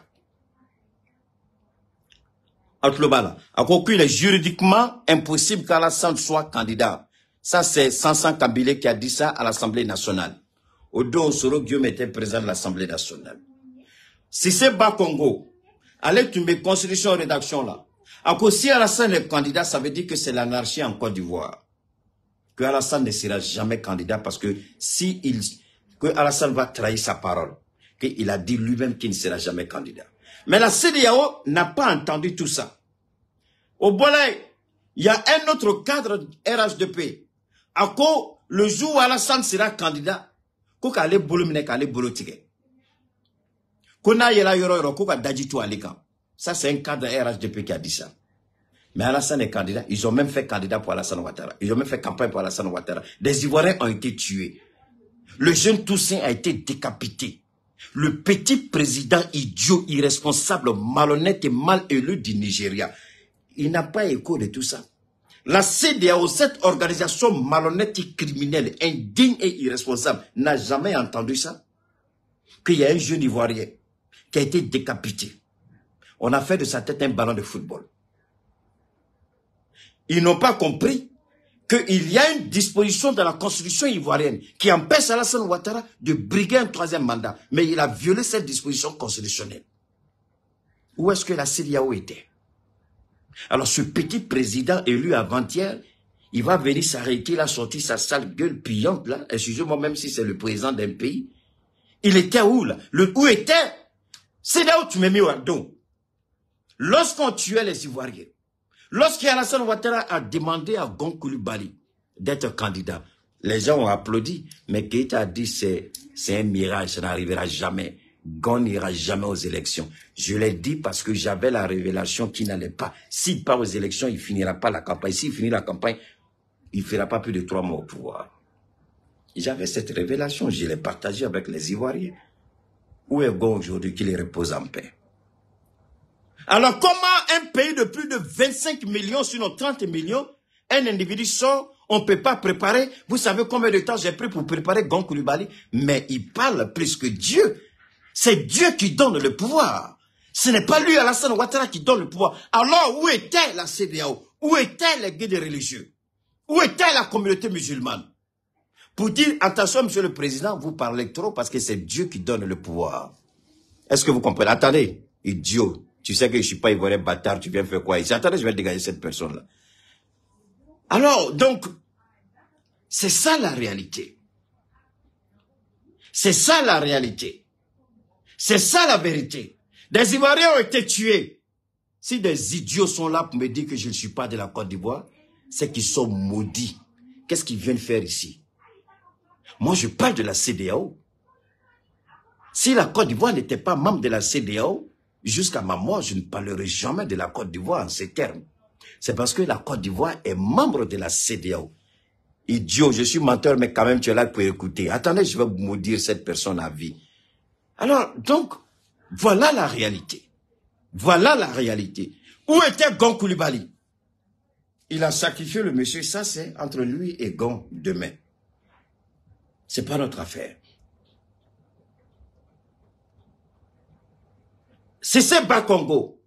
À Coco, il est juridiquement impossible qu'Alassane soit candidat. Ça, c'est Sansan Kabile qui a dit ça à l'Assemblée nationale. Odo Osoro Guillaume était président de l'Assemblée nationale. Si c'est bas Congo, allez tu mets constitution rédaction là. À cause si Alassane est candidat, ça veut dire que c'est l'anarchie en Côte d'Ivoire. Que Alassane ne sera jamais candidat parce que que Alassane va trahir sa parole. Qu'il a dit lui-même qu'il ne sera jamais candidat. Mais la CEDEAO n'a pas entendu tout ça. Au Bolay, il y a un autre cadre RHDP. À quoi le jour où Alassane sera candidat, qu'on allait bolominer, qu'on allait bolotiquer. Qu'on a yela yoro, qu'on a dajitou alikan. Ça, c'est un cadre RHDP qui a dit ça. Mais Alassane est candidat. Ils ont même fait candidat pour Alassane Ouattara. Ils ont même fait campagne pour Alassane Ouattara. Des Ivoiriens ont été tués. Le jeune Toussaint a été décapité. Le petit président idiot, irresponsable, malhonnête et mal élu du Nigeria, il n'a pas écho de tout ça. La CEDEAO, cette organisation malhonnête et criminelle, indigne et irresponsable, n'a jamais entendu ça. Qu'il y a un jeune Ivoirien qui a été décapité. On a fait de sa tête un ballon de football. Ils n'ont pas compris qu'il y a une disposition dans la constitution ivoirienne qui empêche Alassane Ouattara de briguer un troisième mandat. Mais il a violé cette disposition constitutionnelle. Où est-ce que la CEDEAO était? Alors ce petit président élu avant-hier, il va venir s'arrêter, il a sorti sa sale gueule pillante là. Excusez-moi, même si c'est le président d'un pays. Il était où là? Où était? C'est là où tu m'as mis au dos. Lorsqu'on tuait les Ivoiriens, lorsqu'Alassane Ouattara a demandé à Gon Coulibaly d'être candidat, les gens ont applaudi, mais Keïta a dit c'est un mirage, ça n'arrivera jamais. Gon n'ira jamais aux élections. Je l'ai dit parce que j'avais la révélation qu'il n'allait pas. S'il part aux élections, il finira pas la campagne. S'il finit la campagne, il ne fera pas plus de 3 mois au pouvoir. J'avais cette révélation, je l'ai partagée avec les Ivoiriens. Où est Gon aujourd'hui qui les repose en paix? Alors comment un pays de plus de 25 millions sur nos 30 millions, un individu sort, on ne peut pas préparer? Vous savez combien de temps j'ai pris pour préparer Gon Coulibaly? Mais il parle plus que Dieu. C'est Dieu qui donne le pouvoir. Ce n'est pas lui, Alassane Ouattara, qui donne le pouvoir. Alors où était la CEDEAO? Où étaient les guides religieux? Où était la communauté musulmane? Pour dire, attention, monsieur le président, vous parlez trop parce que c'est Dieu qui donne le pouvoir. Est-ce que vous comprenez? Attendez, idiot. Tu sais que je ne suis pas ivoirien bâtard, tu viens faire quoi ici? Attendez, je vais dégager cette personne-là. Alors, donc, c'est ça la réalité. C'est ça la réalité. C'est ça la vérité. Des Ivoiriens ont été tués. Si des idiots sont là pour me dire que je ne suis pas de la Côte d'Ivoire, c'est qu'ils sont maudits. Qu'est-ce qu'ils viennent faire ici? Moi, je parle de la CEDEAO. Si la Côte d'Ivoire n'était pas membre de la CEDEAO, jusqu'à ma mort, je ne parlerai jamais de la Côte d'Ivoire en ces termes. C'est parce que la Côte d'Ivoire est membre de la CEDEAO. Idiot, je suis menteur, mais quand même tu es là pour écouter. Attendez, je vais maudire cette personne à vie. Alors, donc, voilà la réalité. Voilà la réalité. Où était Gon Coulibaly? Il a sacrifié le monsieur, ça c'est entre lui et Gon demain. C'est pas notre affaire. C'est Bakongo.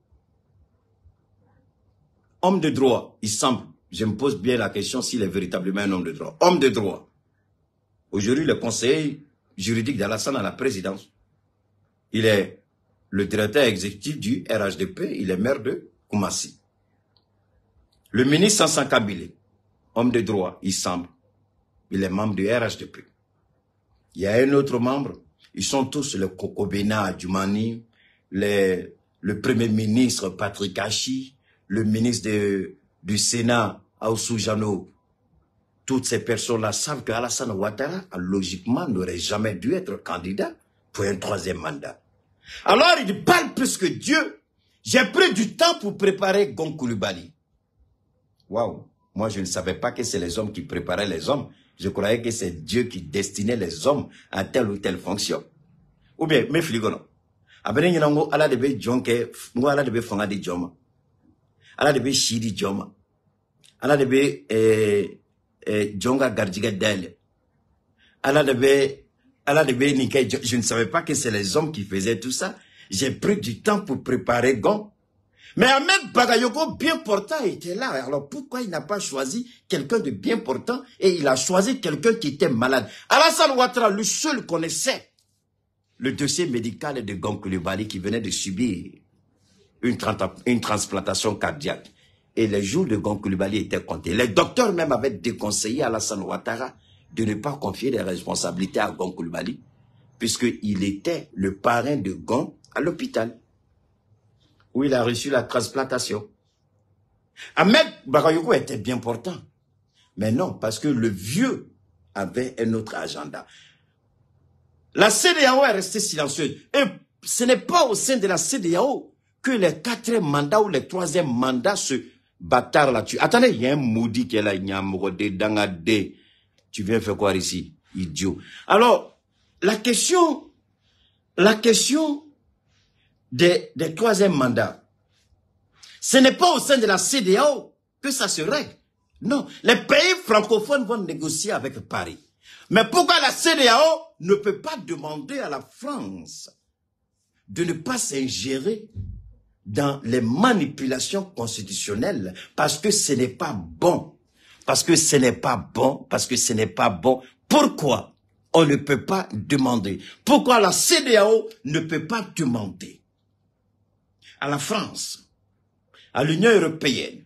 Homme de droit, il semble. Je me pose bien la question s'il est véritablement un homme de droit. Homme de droit. Aujourd'hui, le conseiller juridique d'Alassane à la présidence. Il est le directeur exécutif du RHDP. Il est maire de Koumassi. Le ministre Sansan Kabile, homme de droit, il semble. Il est membre du RHDP. Il y a un autre membre. Ils sont tous le Kokobena Djoumani, le premier ministre Patrick Hachi, le ministre du Sénat Aoussou Jano. Toutes ces personnes-là savent qu'Alassane Ouattara, logiquement, n'aurait jamais dû être candidat pour un troisième mandat. Alors, il parle plus que Dieu. J'ai pris du temps pour préparer Gon Coulibaly. Waouh! Moi, je ne savais pas que c'est les hommes qui préparaient les hommes. Je croyais que c'est Dieu qui destinait les hommes à telle ou telle fonction. Ou bien, mes frigono. Abene nyango ala debe jonke, ngo ala debe fanga di joma. Ala debe shidi joma. Ala debe jonga garjiga dele. Ala debe Je ne savais pas que c'est les hommes qui faisaient tout ça. J'ai pris du temps pour préparer Gon. Mais Ahmed Bagayoko, bien portant, était là. Alors pourquoi il n'a pas choisi quelqu'un de bien portant et il a choisi quelqu'un qui était malade? Alassane Ouattara, le seul connaissait le dossier médical de Gon Coulibaly qui venait de subir une transplantation cardiaque. Et les jours de Gon Coulibaly étaient comptés. Les docteurs même avaient déconseillé à Alassane Ouattara de ne pas confier les responsabilités à Gon Coulibaly, puisqu'il était le parrain de Gon à l'hôpital, où il a reçu la transplantation. Ahmed Bagayoko était bien portant. Mais non, parce que le vieux avait un autre agenda. La CEDEAO est restée silencieuse. Et ce n'est pas au sein de la CEDEAO que les 4e mandats ou les 3e mandats se bâtardent là-dessus. Attendez, il y a un maudit qui est là, Dangade. Tu viens faire quoi ici, idiot? Alors, la question des 3e mandats, ce n'est pas au sein de la CEDEAO que ça se règle. Non, les pays francophones vont négocier avec Paris. Mais pourquoi la CEDEAO ne peut pas demander à la France de ne pas s'ingérer dans les manipulations constitutionnelles parce que ce n'est pas bon? Parce que ce n'est pas bon, parce que ce n'est pas bon. Pourquoi on ne peut pas demander? Pourquoi la CEDEAO ne peut pas demander à la France, à l'Union européenne,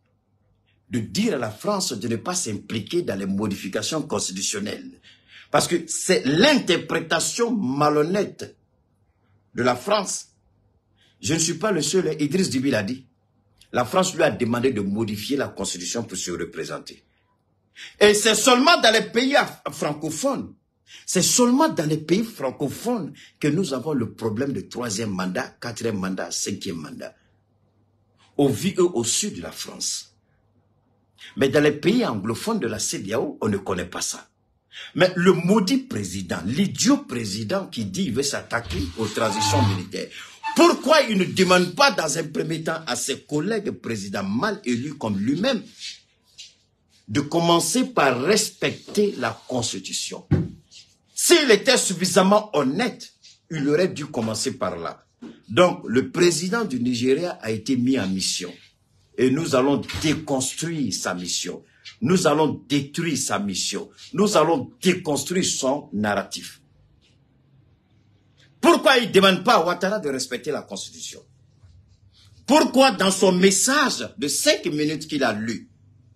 de dire à la France de ne pas s'impliquer dans les modifications constitutionnelles? Parce que c'est l'interprétation malhonnête de la France. Je ne suis pas le seul, Idriss Déby l'a dit. La France lui a demandé de modifier la constitution pour se représenter. Et c'est seulement dans les pays francophones, c'est seulement dans les pays francophones que nous avons le problème de 3e mandat, 4e mandat, 5e mandat. Au sud de la France. Mais dans les pays anglophones de la CEDEAO, on ne connaît pas ça. Mais le maudit président, l'idiot président qui dit qu'il veut s'attaquer aux transitions militaires, pourquoi il ne demande pas dans un premier temps à ses collègues présidents mal élus comme lui-même de commencer par respecter la Constitution? S'il était suffisamment honnête, il aurait dû commencer par là. Donc, le président du Nigeria a été mis en mission. Et nous allons déconstruire sa mission. Nous allons détruire sa mission. Nous allons déconstruire son narratif. Pourquoi il ne demande pas à Ouattara de respecter la Constitution? Pourquoi dans son message de 5 minutes qu'il a lu,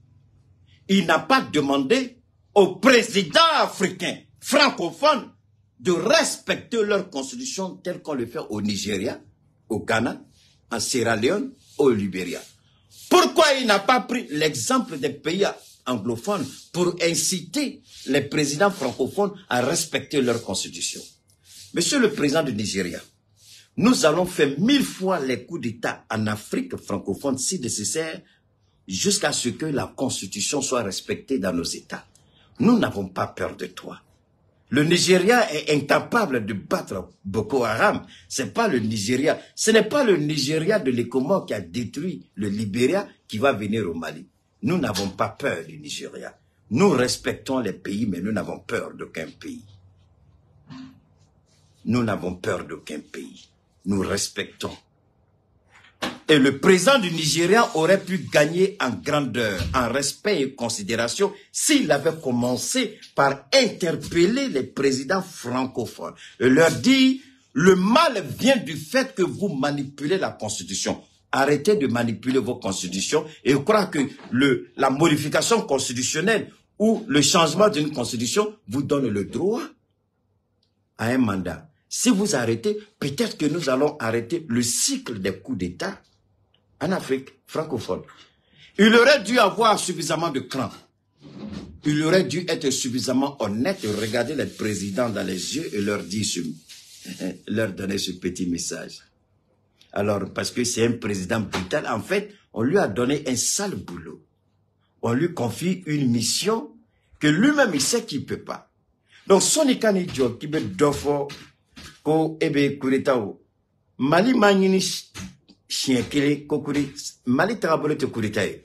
il n'a pas demandé aux présidents africains francophones de respecter leur constitution telle qu'on le fait au Nigeria, au Ghana, en Sierra Leone, au Libéria? Pourquoi il n'a pas pris l'exemple des pays anglophones pour inciter les présidents francophones à respecter leur constitution? Monsieur le président du Nigeria, nous allons faire 1000 fois les coups d'État en Afrique francophone si nécessaire, jusqu'à ce que la constitution soit respectée dans nos États. Nous n'avons pas peur de toi. Le Nigeria est incapable de battre Boko Haram. C'est pas le Nigeria. Ce n'est pas le Nigeria de l'Écomore qui a détruit le Libéria qui va venir au Mali. Nous n'avons pas peur du Nigeria. Nous respectons les pays, mais nous n'avons peur d'aucun pays. Nous n'avons peur d'aucun pays. Nous respectons. Et le président du Nigeria aurait pu gagner en grandeur, en respect et considération s'il avait commencé par interpeller les présidents francophones et leur dire « Le mal vient du fait que vous manipulez la Constitution. Arrêtez de manipuler vos constitutions et je crois que la modification constitutionnelle ou le changement d'une constitution vous donne le droit à un mandat. Si vous arrêtez, peut-être que nous allons arrêter le cycle des coups d'État en Afrique francophone. » Il aurait dû avoir suffisamment de cran. Il aurait dû être suffisamment honnête et regarder les présidents dans les yeux et leur dire leur donner ce petit message. Alors, parce que c'est un président brutal, en fait, on lui a donné un sale boulot. On lui confie une mission que lui-même, il sait qu'il ne peut pas. Donc, Sonika Nidjo, qui veut d'offre, ko ebe kuretao, Mali manini chien kele kokuri, Mali trabole te kuretae.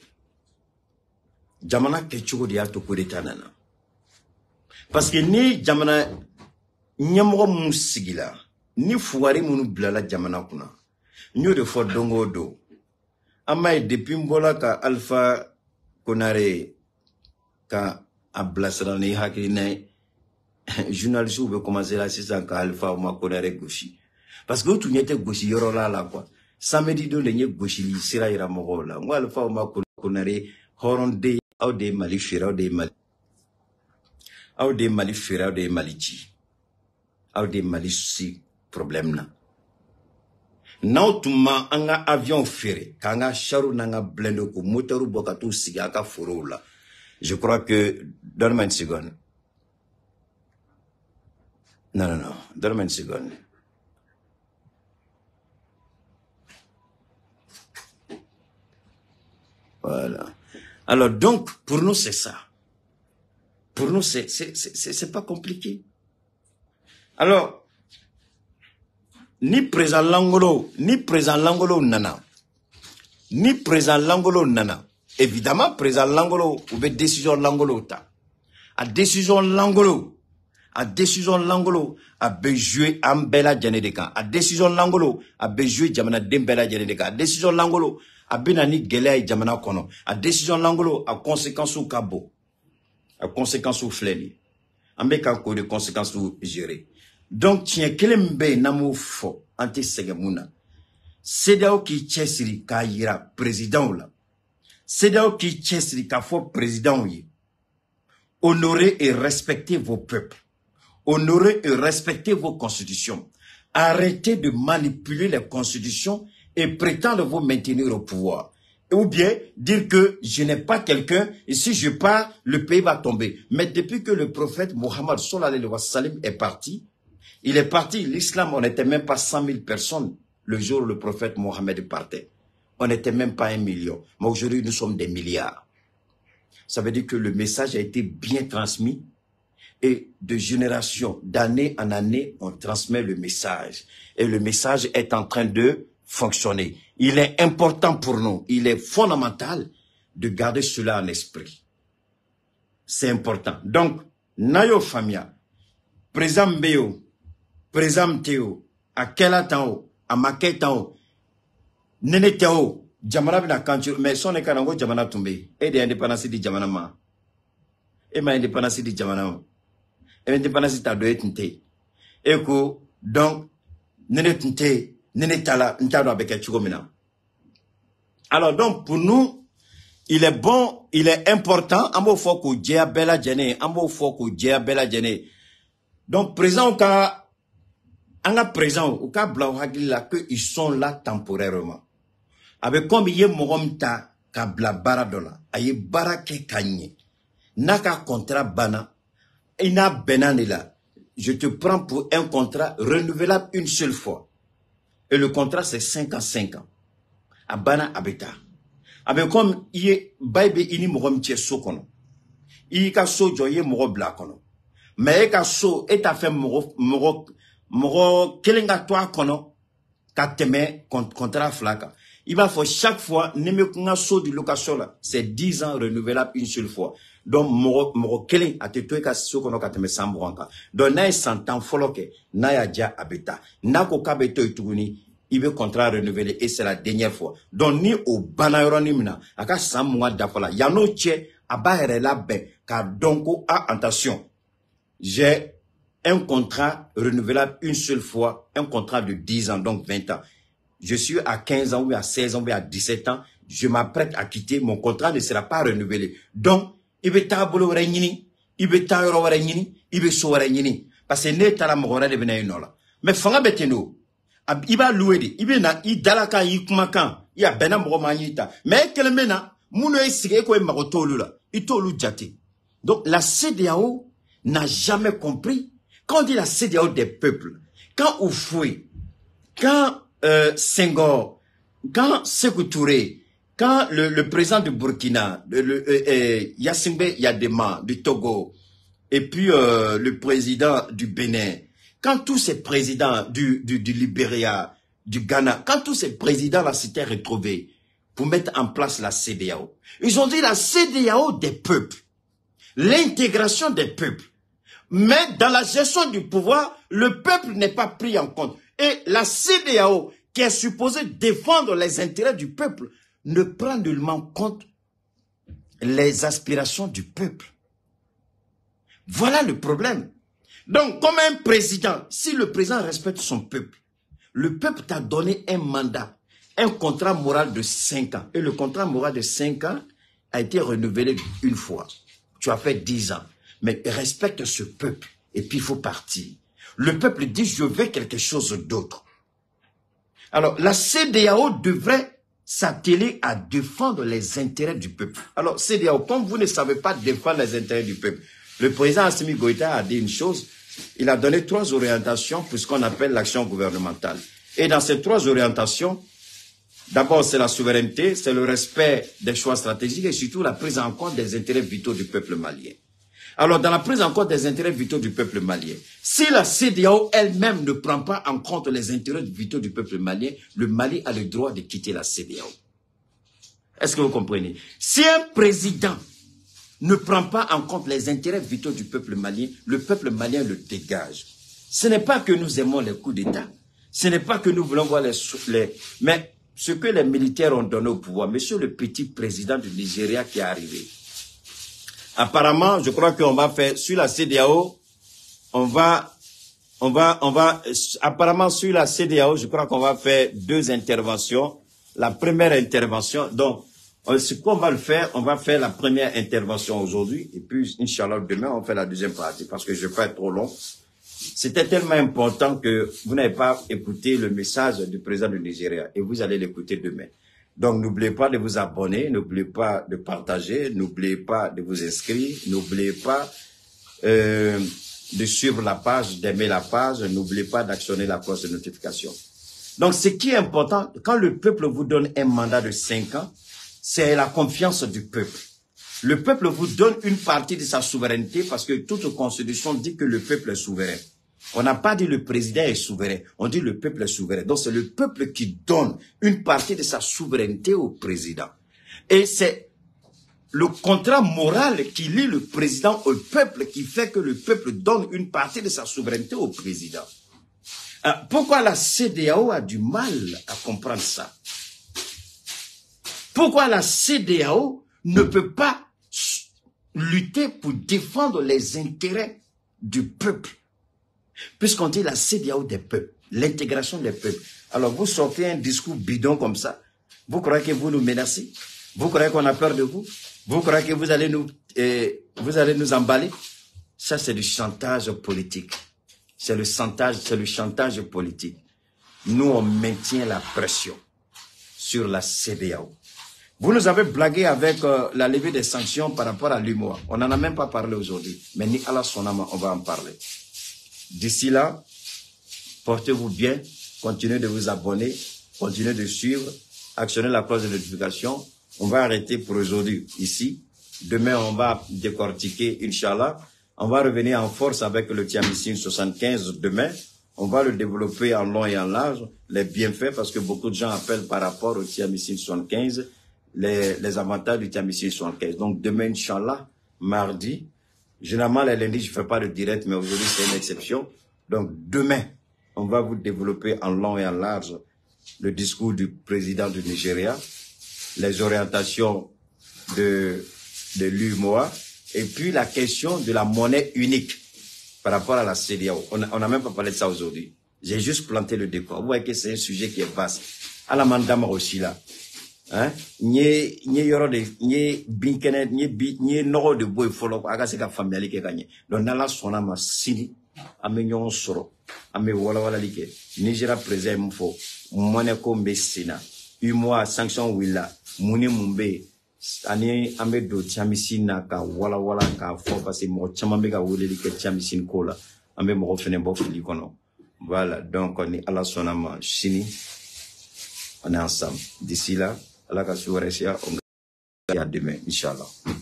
Jamana kechugo dia to kureta nana. Parce que ni jamana Nyamro mun sigila. Ni fuwari munu blala jamana kuna. Nyo de fo dongo do. Ama depuis mbola ka Alpha Konare ka ablasra ni hakili na journaliste ou be commencer la season ka Alpha ou ma Konare gauchi. Parce que tu n'étais gauchi yoro la quoi. Samedi do le nye gauchi li sira ira mogo la. Ngo Alpha ou ma Konare horonde au de Mali fira au de Mali. Au de Mali fira au de Mali ji. Au de Mali si problème na. Nautuma anga avion ferré, kanga charu nanga blende ko motoru bokatu siga ka foro la. Je crois que donne-moi une seconde. Non, donne-moi une seconde. Voilà. Alors donc pour nous c'est ça. Pour nous c'est pas compliqué. Alors ni président Langolo nana. Ni président Langolo nana. Évidemment, président Langolo, ou bien décision Langolo ta. A décision Langolo, a joué en bella janedeka. A décision Langolo, a joué jamana dembella janedeka. A décision Langolo, a benani gelea jamana kono. A décision Langolo, a conséquence ou kabo. A conséquence ou fleni. A meka ko de conséquences ou gérer. Donc, tiens, kelembe namu fo, anti segemuna. Sedao ki chesiri ka yira président la. Sedao ki chesiri ka fo président yi. Honorez et respectez vos peuples. Honorez et respectez vos constitutions. Arrêtez de manipuler les constitutions et prétendre vous maintenir au pouvoir. Ou bien dire que je n'ai pas quelqu'un et si je pars, le pays va tomber. Mais depuis que le prophète Mohammed sallallahu alayhi wa sallam est parti, il est parti, l'islam, on n'était même pas 100 000 personnes le jour où le prophète Mohammed partait. On n'était même pas 1 million. Mais aujourd'hui, nous sommes des milliards. Ça veut dire que le message a été bien transmis et de génération, d'année en année, on transmet le message. Et le message est en train de fonctionner. Il est important pour nous, il est fondamental de garder cela en esprit. C'est important. Donc, Nayo Famia, présent Mbeo, présent Théo, à quel temps, à maquet temps, Nene Théo, Jamana bina kanchu, mais son ekanango Jamana tombe, et de indépendance di Jamana ma. Et ma indépendance di Jamana. Et indépendance ta doit être et que, donc, Nene Tinte, Nene Tala, Ntado avec Chugomina. Alors, donc, pour nous, il est bon, il est important, Ambo Foko Djea Bella Djene, Ambo Foko Djea Bella Djene. Donc, présent au cas, en présent, au cas blanc, que ils sont là temporairement. Avec comme il y a moromta, kabla baradola, aye barake kanye, naka contrat bana, ina benanela, je te prends pour un contrat renouvelable une seule fois. Et le contrat c'est 5 ans, 5 ans. Abana abeta. Avec comme il y a baïbe ini moromtie sokono. Il ka so joye moro blakono. Mais ka so et a fait moro kelenga toi kono kateme contrat flaka. Il va faire chaque fois nemekunga so de location là, c'est 10 ans renouvelable une seule fois. Donc moro kelen a te toi ka so kono kateme sambronka. Donc na 100 ans foloke na ya dia abeta. Na ko kabeto ituguni il veut contrat renouvelé et c'est la dernière fois. Donc ni au banayoronimna aka samwa dafola yano che abahere la ben car donc attention. J'ai un contrat renouvelable une seule fois, un contrat de 10 ans, donc 20 ans. Je suis à 15 ans, ou à 16 ans, ou à 17 ans, je m'apprête à quitter, mon contrat ne sera pas renouvelé. Donc, il veut tabolo renyini, il veut taïro renyini, il veut so renyini. Parce que n'est pas la morale de benaïnola. Mais fanga beteno, il va louer, il veut na, il dalaka, il kumakan, il y a benam romanita. Mais quel mena, mouno est sigé quoi marotolula, il tolu jate. Donc, la CEDEAO n'a jamais compris. Quand on dit la CEDEAO des peuples, quand Oufoué, quand Senghor, quand Sékou Touré, quand le président du Burkina, Yassimbe Yadema du Togo, et puis le président du Bénin, quand tous ces présidents du Libéria, du Ghana, quand tous ces présidents-là s'étaient retrouvés pour mettre en place la CEDEAO, ils ont dit la CEDEAO des peuples, l'intégration des peuples. Mais dans la gestion du pouvoir, le peuple n'est pas pris en compte. Et la CEDEAO, qui est supposée défendre les intérêts du peuple, ne prend nullement compte les aspirations du peuple. Voilà le problème. Donc, comme un président, si le président respecte son peuple, le peuple t'a donné un mandat, un contrat moral de 5 ans. Et le contrat moral de 5 ans a été renouvelé une fois. Tu as fait 10 ans. Mais respecte ce peuple. Et puis, il faut partir. Le peuple dit, je veux quelque chose d'autre. Alors, la CEDEAO devrait s'atteler à défendre les intérêts du peuple. Alors, CEDEAO, comme vous ne savez pas défendre les intérêts du peuple, le président Assimi Goïta a dit une chose, il a donné 3 orientations pour ce qu'on appelle l'action gouvernementale. Et dans ces 3 orientations, d'abord, c'est la souveraineté, c'est le respect des choix stratégiques et surtout la prise en compte des intérêts vitaux du peuple malien. Alors, dans la prise en compte des intérêts vitaux du peuple malien, si la CEDEAO elle-même ne prend pas en compte les intérêts vitaux du peuple malien, le Mali a le droit de quitter la CEDEAO. Est-ce que vous comprenez? Si un président ne prend pas en compte les intérêts vitaux du peuple malien, le peuple malien le dégage. Ce n'est pas que nous aimons les coups d'État, ce n'est pas que nous voulons voir mais ce que les militaires ont donné au pouvoir, monsieur le petit président du Nigeria qui est arrivé, apparemment, je crois qu'on va faire, sur la CEDEAO, apparemment sur la CEDEAO, je crois qu'on va faire 2 interventions. La première intervention, donc, ce qu'on va le faire, on va faire la première intervention aujourd'hui, et puis, Inch'Allah, demain, on fait la deuxième partie, parce que je ne vais pas être trop long. C'était tellement important que vous n'avez pas écouté le message du président du Nigeria, et vous allez l'écouter demain. Donc, n'oubliez pas de vous abonner, n'oubliez pas de partager, n'oubliez pas de vous inscrire, n'oubliez pas de suivre la page, d'aimer la page, n'oubliez pas d'actionner la cloche de notification. Donc, ce qui est important, quand le peuple vous donne un mandat de 5 ans, c'est la confiance du peuple. Le peuple vous donne une partie de sa souveraineté parce que toute constitution dit que le peuple est souverain. On n'a pas dit le président est souverain, on dit le peuple est souverain. Donc c'est le peuple qui donne une partie de sa souveraineté au président. Et c'est le contrat moral qui lie le président au peuple qui fait que le peuple donne une partie de sa souveraineté au président. Pourquoi la CEDEAO a du mal à comprendre ça? Pourquoi la CEDEAO ne peut pas lutter pour défendre les intérêts du peuple? Puisqu'on dit la CEDEAO des peuples, l'intégration des peuples. Alors vous sortez un discours bidon comme ça, vous croyez que vous nous menacez? Vous croyez qu'on a peur de vous? Vous croyez que vous allez nous emballer? Ça c'est du chantage politique. C'est le chantage politique. Nous on maintient la pression sur la CEDEAO. Vous nous avez blagué avec la levée des sanctions par rapport à l'UMOA. On n'en a même pas parlé aujourd'hui. Mais ni Allah Sonama, on va en parler. D'ici là, portez-vous bien, continuez de vous abonner, continuez de suivre, actionnez la cloche de notification. On va arrêter pour aujourd'hui ici. Demain, on va décortiquer, Inch'Allah. On va revenir en force avec le Thiamicine 75 demain. On va le développer en long et en large, les bienfaits, parce que beaucoup de gens appellent par rapport au Thiamicine 75, les avantages du Thiamicine 75. Donc demain, Inch'Allah, mardi, généralement, les lundis, je ne fais pas de direct, mais aujourd'hui, c'est une exception. Donc, demain, on va vous développer en long et en large le discours du président du Nigeria, les orientations de l'UMOA, et puis la question de la monnaie unique par rapport à la CEDEAO. On n'a même pas parlé de ça aujourd'hui. J'ai juste planté le décor. Vous voyez que c'est un sujet qui est vaste. À la mandama aussi là. Hein? Nye yoro de nye binkene nye noro de boy follow aga se ka family ke kanye donc nala sona ma sini ame nyon soro ame wala like Nigeria président mfo mone ko mbesina UMOA sanction willa muni mumbe ani ame do Thiamicine ka wala ka fo parce que mo chama be ka wele like Thiamicine ko la ame mo fene bo fili kono voilà donc on est à la sona ma sini on est ensemble d'ici là Allah ka suresia on à demain, Inch'Allah.